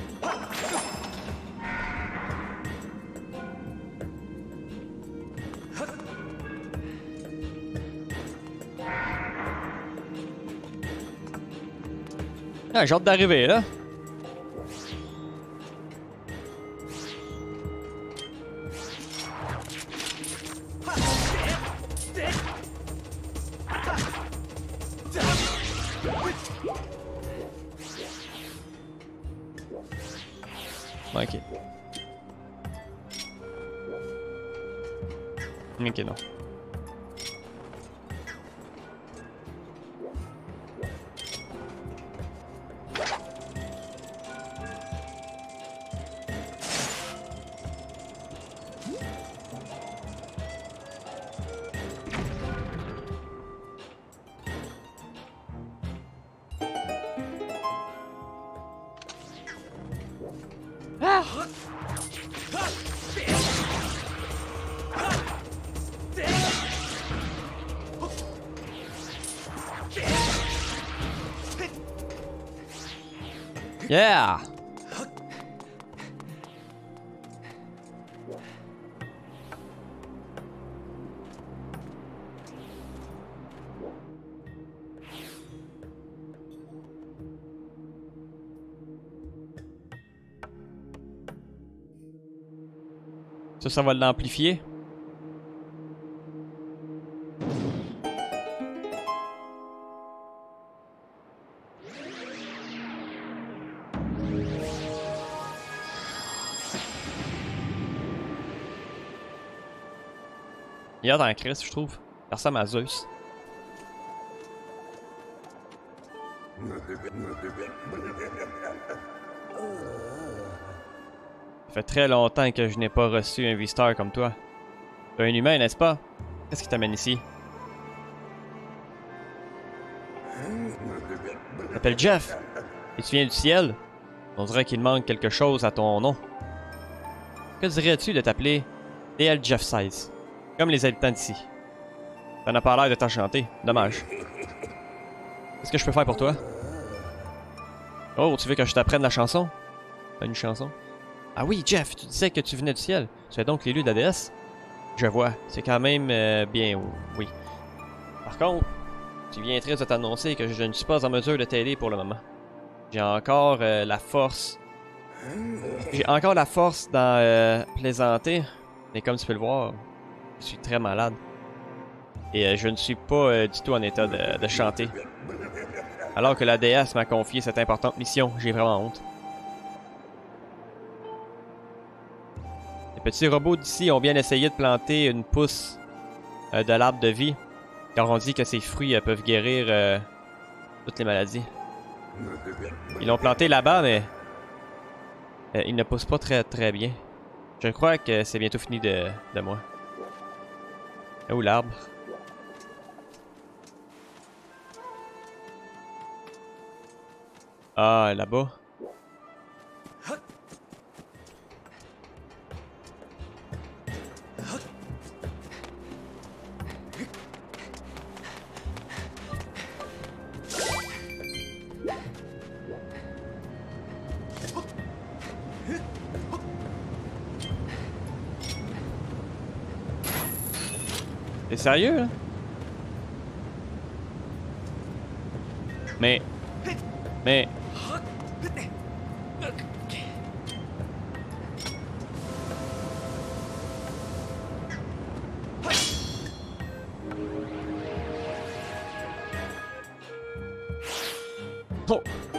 Ah, j'ai hâte d'arriver là. Ok. Ok, non. Yeah! Ça va l'amplifier. Il y a dans la crise, je trouve. Ça ressemble à Zeus. Ça fait très longtemps que je n'ai pas reçu un visiteur comme toi. Tu es un humain, n'est-ce pas? Qu'est-ce qui t'amène ici? Je m'appelle Jeff. Et tu viens du ciel? On dirait qu'il manque quelque chose à ton nom. Que dirais-tu de t'appeler DL Jeff 16? Comme les habitants d'ici. Ça n'a pas l'air de t'enchanter. Dommage. Qu'est-ce que je peux faire pour toi? Oh, tu veux que je t'apprenne la chanson? T'as une chanson? Ah oui, Jeff, tu disais que tu venais du ciel. Tu es donc l'élu de la déesse? Je vois. C'est quand même bien, oui. Par contre, tu viens triste de t'annoncer que je ne suis pas en mesure de t'aider pour le moment. J'ai encore la force. J'ai encore la force d'en plaisanter. Mais comme tu peux le voir, je suis très malade. Et je ne suis pas du tout en état de chanter. Alors que la déesse m'a confié cette importante mission, j'ai vraiment honte. Les petits robots d'ici ont bien essayé de planter une pousse de l'arbre de vie, car on dit que ces fruits peuvent guérir toutes les maladies. Ils l'ont planté là-bas, mais il ne pousse pas très bien. Je crois que c'est bientôt fini de moi. Où l'arbre? Ah, là-bas. T'es sérieux, là? Mais... Oh!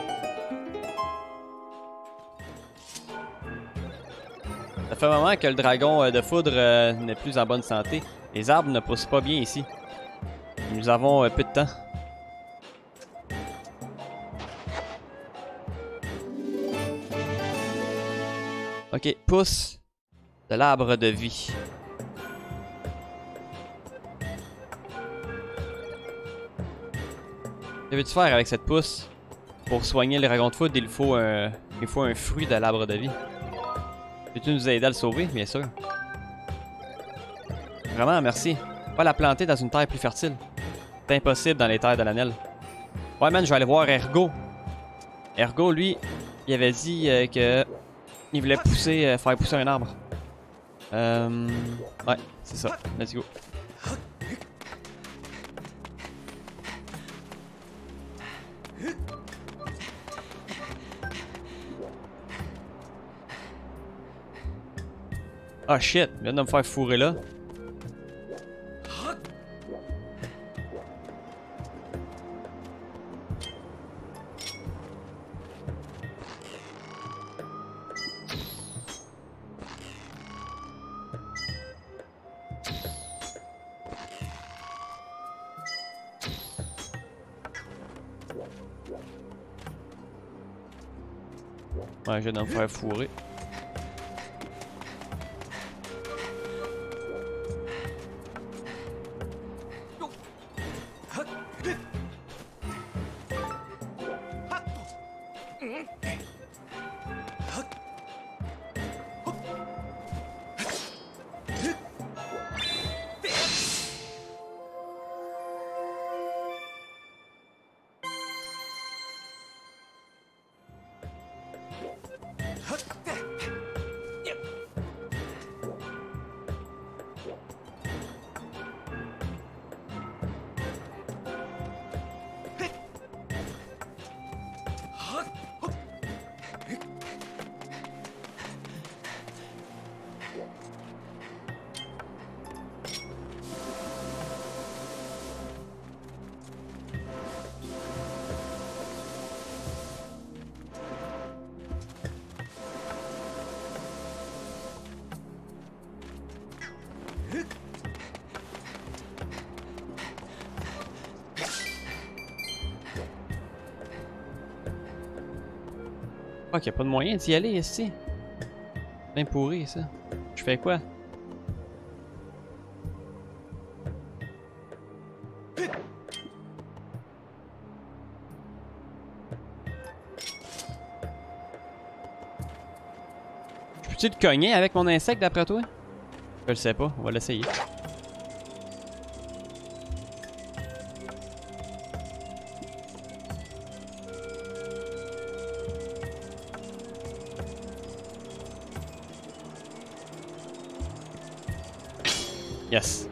Ça fait un moment que le dragon de foudre n'est plus en bonne santé. Les arbres ne poussent pas bien ici. Nous avons peu de temps. Ok, pousse de l'arbre de vie. Que veux-tu faire avec cette pousse? Pour soigner le dragon de foudre, il faut un fruit de l'arbre de vie. Peux-tu nous aider à le sauver, bien sûr? Vraiment, merci. Pas la planter dans une terre plus fertile. C'est impossible dans les terres de l'Anel. Ouais, man, je vais aller voir Ergo. Ergo, lui, il avait dit que il voulait faire pousser un arbre. Ouais, c'est ça. Let's go. Ah shit, il vient de me faire fourrer là. Ouais, je viens de me faire fourrer. Fuck, y'a pas de moyen d'y aller ici. Bien pourri ça. Je fais quoi? Je peux-tu te cogner avec mon insecte d'après toi? Je le sais pas, on va l'essayer. Yes.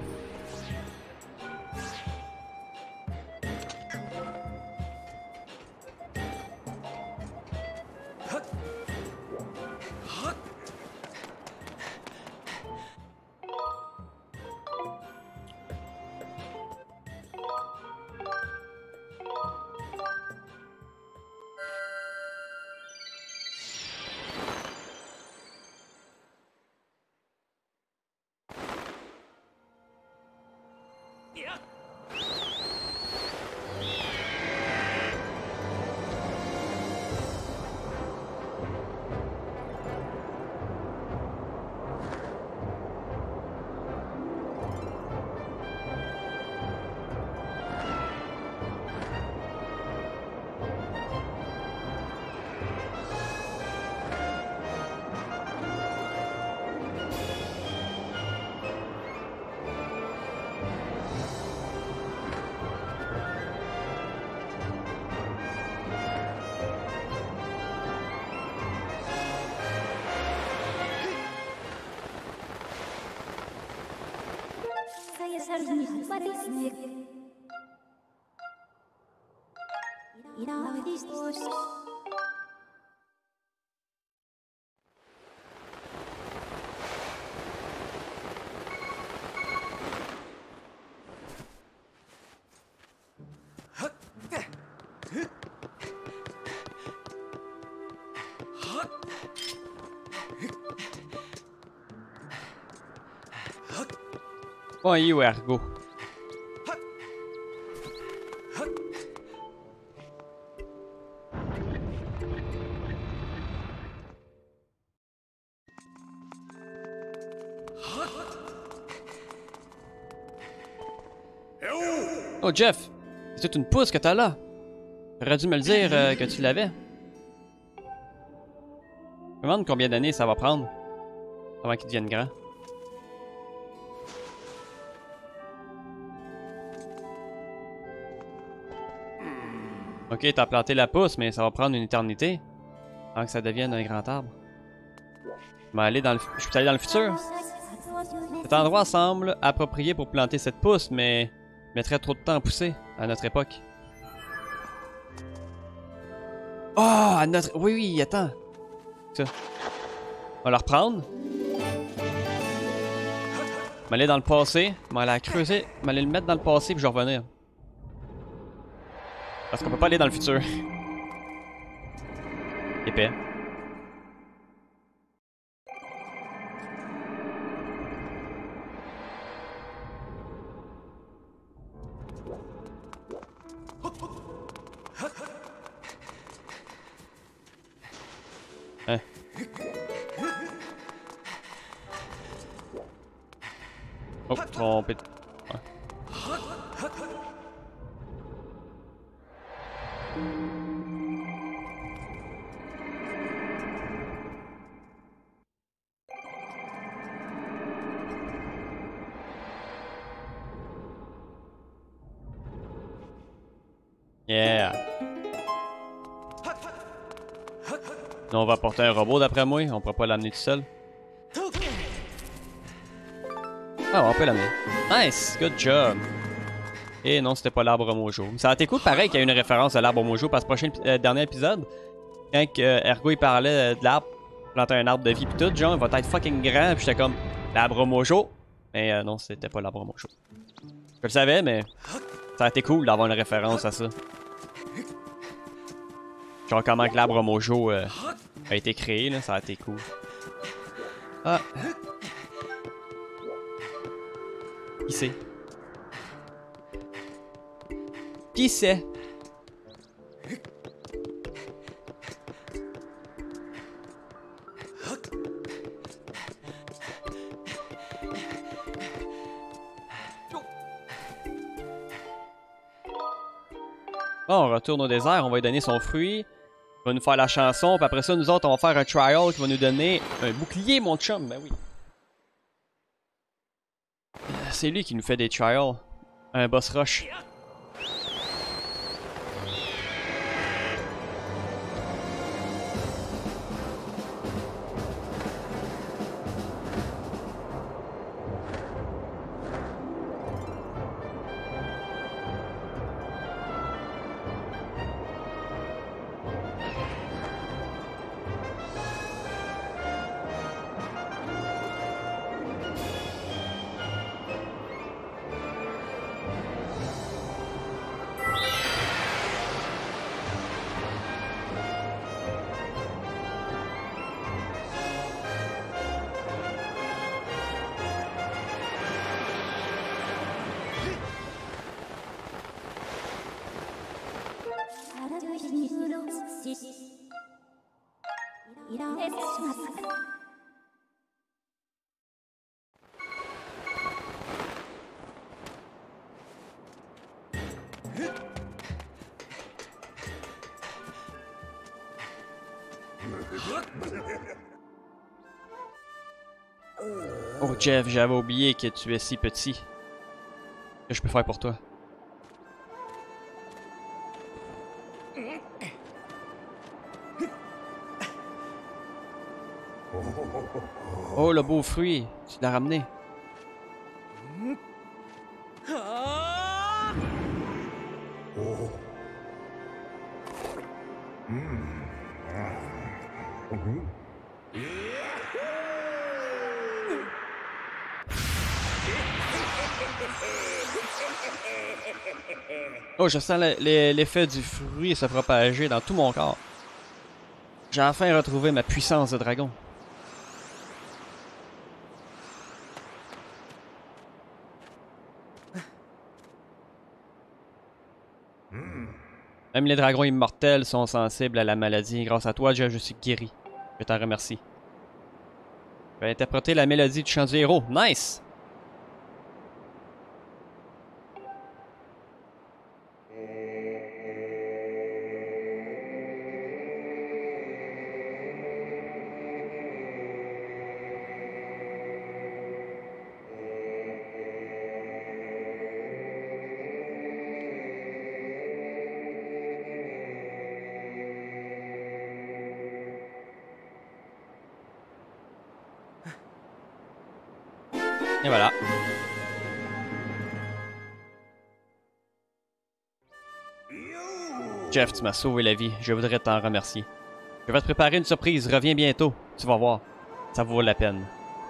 Oh, il est où Ergo? Oh Jeff, c'est une pousse que t'as là. T'aurais dû me le dire que tu l'avais. Je me demande combien d'années ça va prendre avant qu'il devienne grand. Ok, t'as planté la pousse, mais ça va prendre une éternité avant que ça devienne un grand arbre. Je vais aller dans le... Je peux aller dans le futur? Cet endroit semble approprié pour planter cette pousse, mais mettrait trop de temps à pousser à notre époque. Oh, à notre... Oui, oui, attends. Ça. On va la reprendre. Je vais aller dans le passé. Je vais aller la creuser. Je vais aller le mettre dans le passé puis je vais revenir. Parce qu'on peut pas aller dans le futur. Épais. Hein. Oh, trompé. Ouais. Yeah. Là, on va apporter un robot d'après moi. On pourra pas l'amener tout seul. Ah, on peut l'amener. Nice, good job. Et non, c'était pas l'arbre mojo. Ça a été cool pareil qu'il y a une référence à l'arbre mojo parce que dernier épisode, quand Ergo il parlait de l'arbre, planter un arbre de vie pis tout, genre, il va être fucking grand, pis j'étais comme, l'arbre mojo. Mais non, c'était pas l'arbre mojo. Je le savais, mais ça a été cool d'avoir une référence à ça. Genre comment que l'arbre mojo a été créé, là, ça a été cool. Ah. Qui c'est? Qui c'est? Ah, on retourne au désert, on va lui donner son fruit. Il va nous faire la chanson, puis après ça, nous autres, on va faire un trial qui va nous donner un bouclier, mon chum. Ben oui. C'est lui qui nous fait des trials. Un boss rush. Oh Jeff, j'avais oublié que tu es si petit. Qu'est-ce que je peux faire pour toi? Oh le beau fruit, tu l'as ramené. Oh, je sens l'effet du fruit se propager dans tout mon corps. J'ai enfin retrouvé ma puissance de dragon. Même les dragons immortels sont sensibles à la maladie. Grâce à toi, Jeff, je suis guéri. Je t'en remercie. Je vais interpréter la mélodie du chant du héros. Nice! Et voilà. Jeff, tu m'as sauvé la vie. Je voudrais t'en remercier. Je vais te préparer une surprise. Reviens bientôt. Tu vas voir. Ça vaut la peine.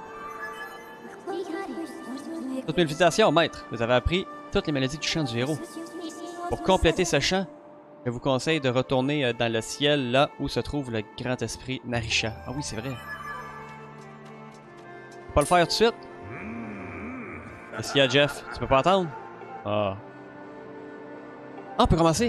Toutes mes félicitations, maître. Vous avez appris toutes les maladies du chant du héros. Pour compléter ce chant, je vous conseille de retourner dans le ciel, là où se trouve le grand esprit Narisha. Ah oui, c'est vrai. Faut pas le faire tout de suite? Qu'est-ce qu'il y a, Jeff? Tu peux pas attendre? Ah. Ah, on peut commencer?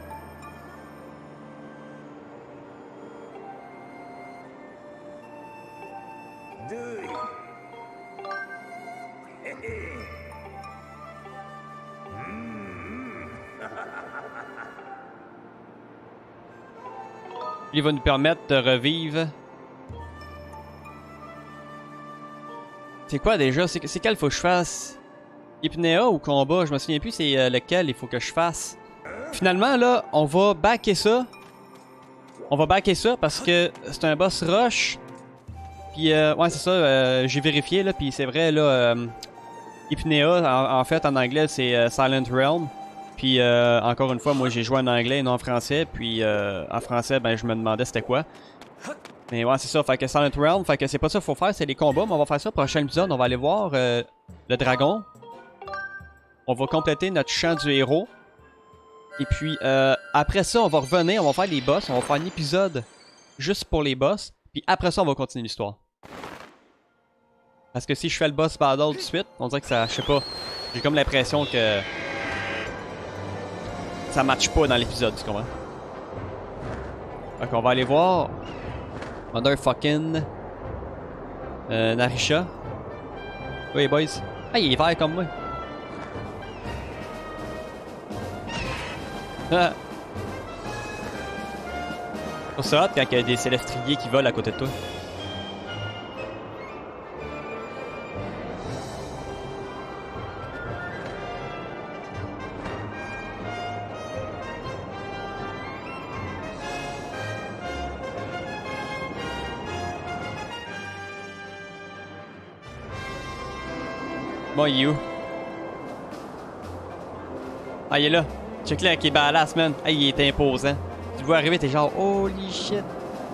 Il va nous permettre de revivre. C'est quoi déjà? C'est quel faut que je fasse? Hypnéa ou combat? Je me souviens plus c'est lequel il faut que je fasse. Finalement là, on va backer ça. On va backer ça parce que c'est un boss rush. Puis ouais c'est ça, j'ai vérifié là, puis c'est vrai là, Hypnéa en fait en anglais c'est Silent Realm. Puis encore une fois, moi j'ai joué en anglais et non en français. Puis en français, ben je me demandais c'était quoi. Mais ouais, c'est ça. Fait que Silent Realm, fait que c'est pas ça qu'il faut faire, c'est les combats. Mais on va faire ça prochain épisode. On va aller voir le dragon. On va compléter notre chant du héros. Et puis après ça, on va revenir, on va faire les boss. On va faire un épisode juste pour les boss. Puis après ça, on va continuer l'histoire. Parce que si je fais le boss battle tout de suite, on dirait que ça, je sais pas. J'ai comme l'impression que ça matche pas dans l'épisode, tu comprends? Fait qu'on va aller voir Motherfucking Narisha. Oui, boys. Ah, il est vert comme moi. Ah, Pour ça, quand il y a des célestriers qui volent à côté de toi. Bon, il est où? Ah, il est là. Check-le avec les badass, man. Ah, il est imposant. Tu le vois arriver, t'es genre, holy shit.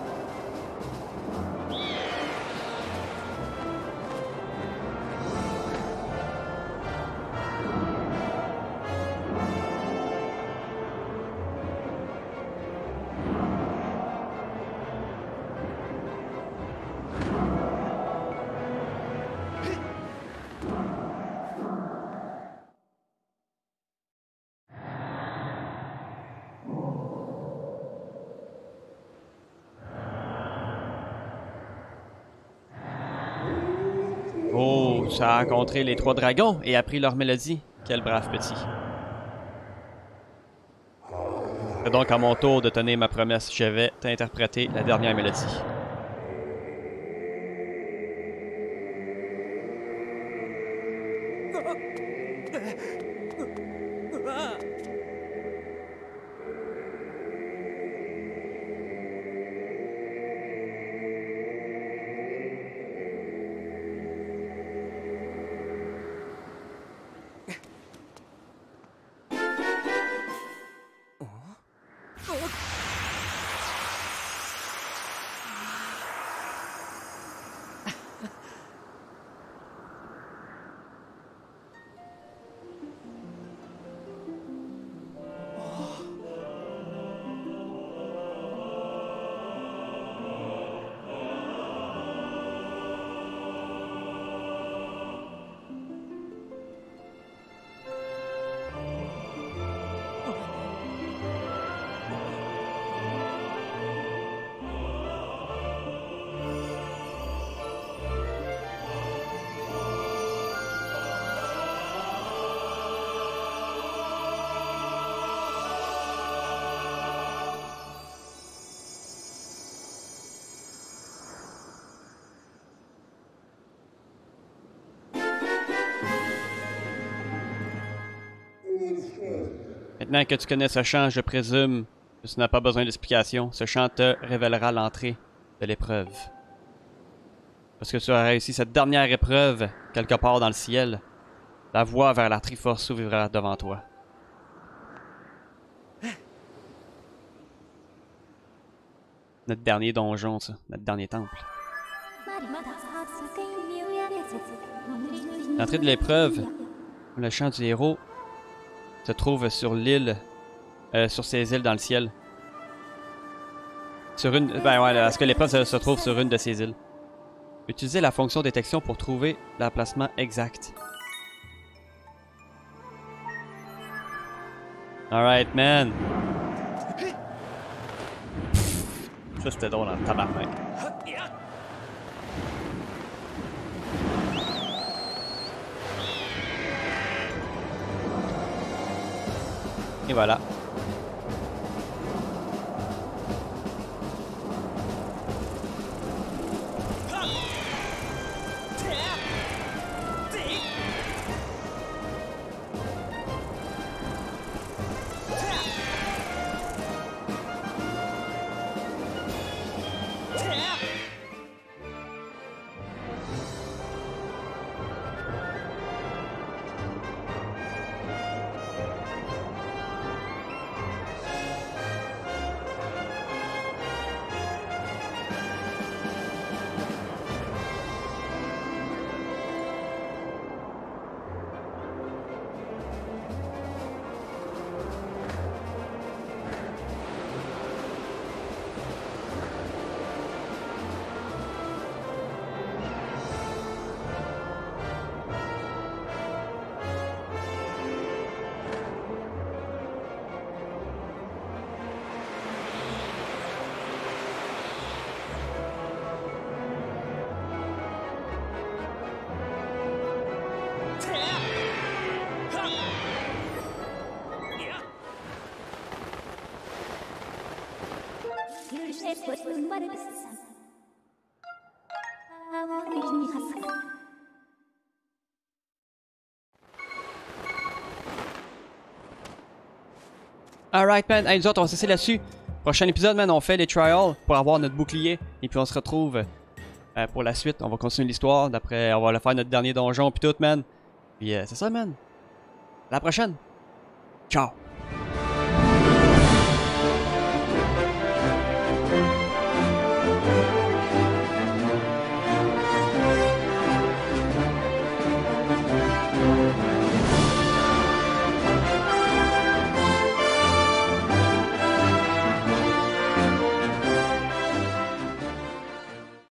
Oh, tu as rencontré les 3 dragons et appris leur mélodie. Quel brave petit. C'est donc à mon tour de tenir ma promesse. Je vais t'interpréter la dernière mélodie. Maintenant que tu connais ce chant, je présume que tu n'as pas besoin d'explication. Ce chant te révélera l'entrée de l'épreuve. Parce que tu as réussi cette dernière épreuve, quelque part dans le ciel, la voie vers la Triforce s'ouvrira devant toi. Notre dernier donjon, ça. Notre dernier temple. L'entrée de l'épreuve, le chant du héros, se trouve sur l'île, sur ces îles dans le ciel. Sur une, ben ouais, parce que l'épreuve se trouve sur une de ces îles. Utilisez la fonction détection pour trouver l'emplacement exact. Alright, man. Ça c'était drôle en tabarnak. Et voilà. Alright, man. Hey, nous autres, on va se laisser là-dessus. Prochain épisode, man, on fait les trials pour avoir notre bouclier. Et puis on se retrouve pour la suite. On va continuer l'histoire. D'après, on va faire notre dernier donjon puis tout, man. Puis c'est ça, man. À la prochaine. Ciao.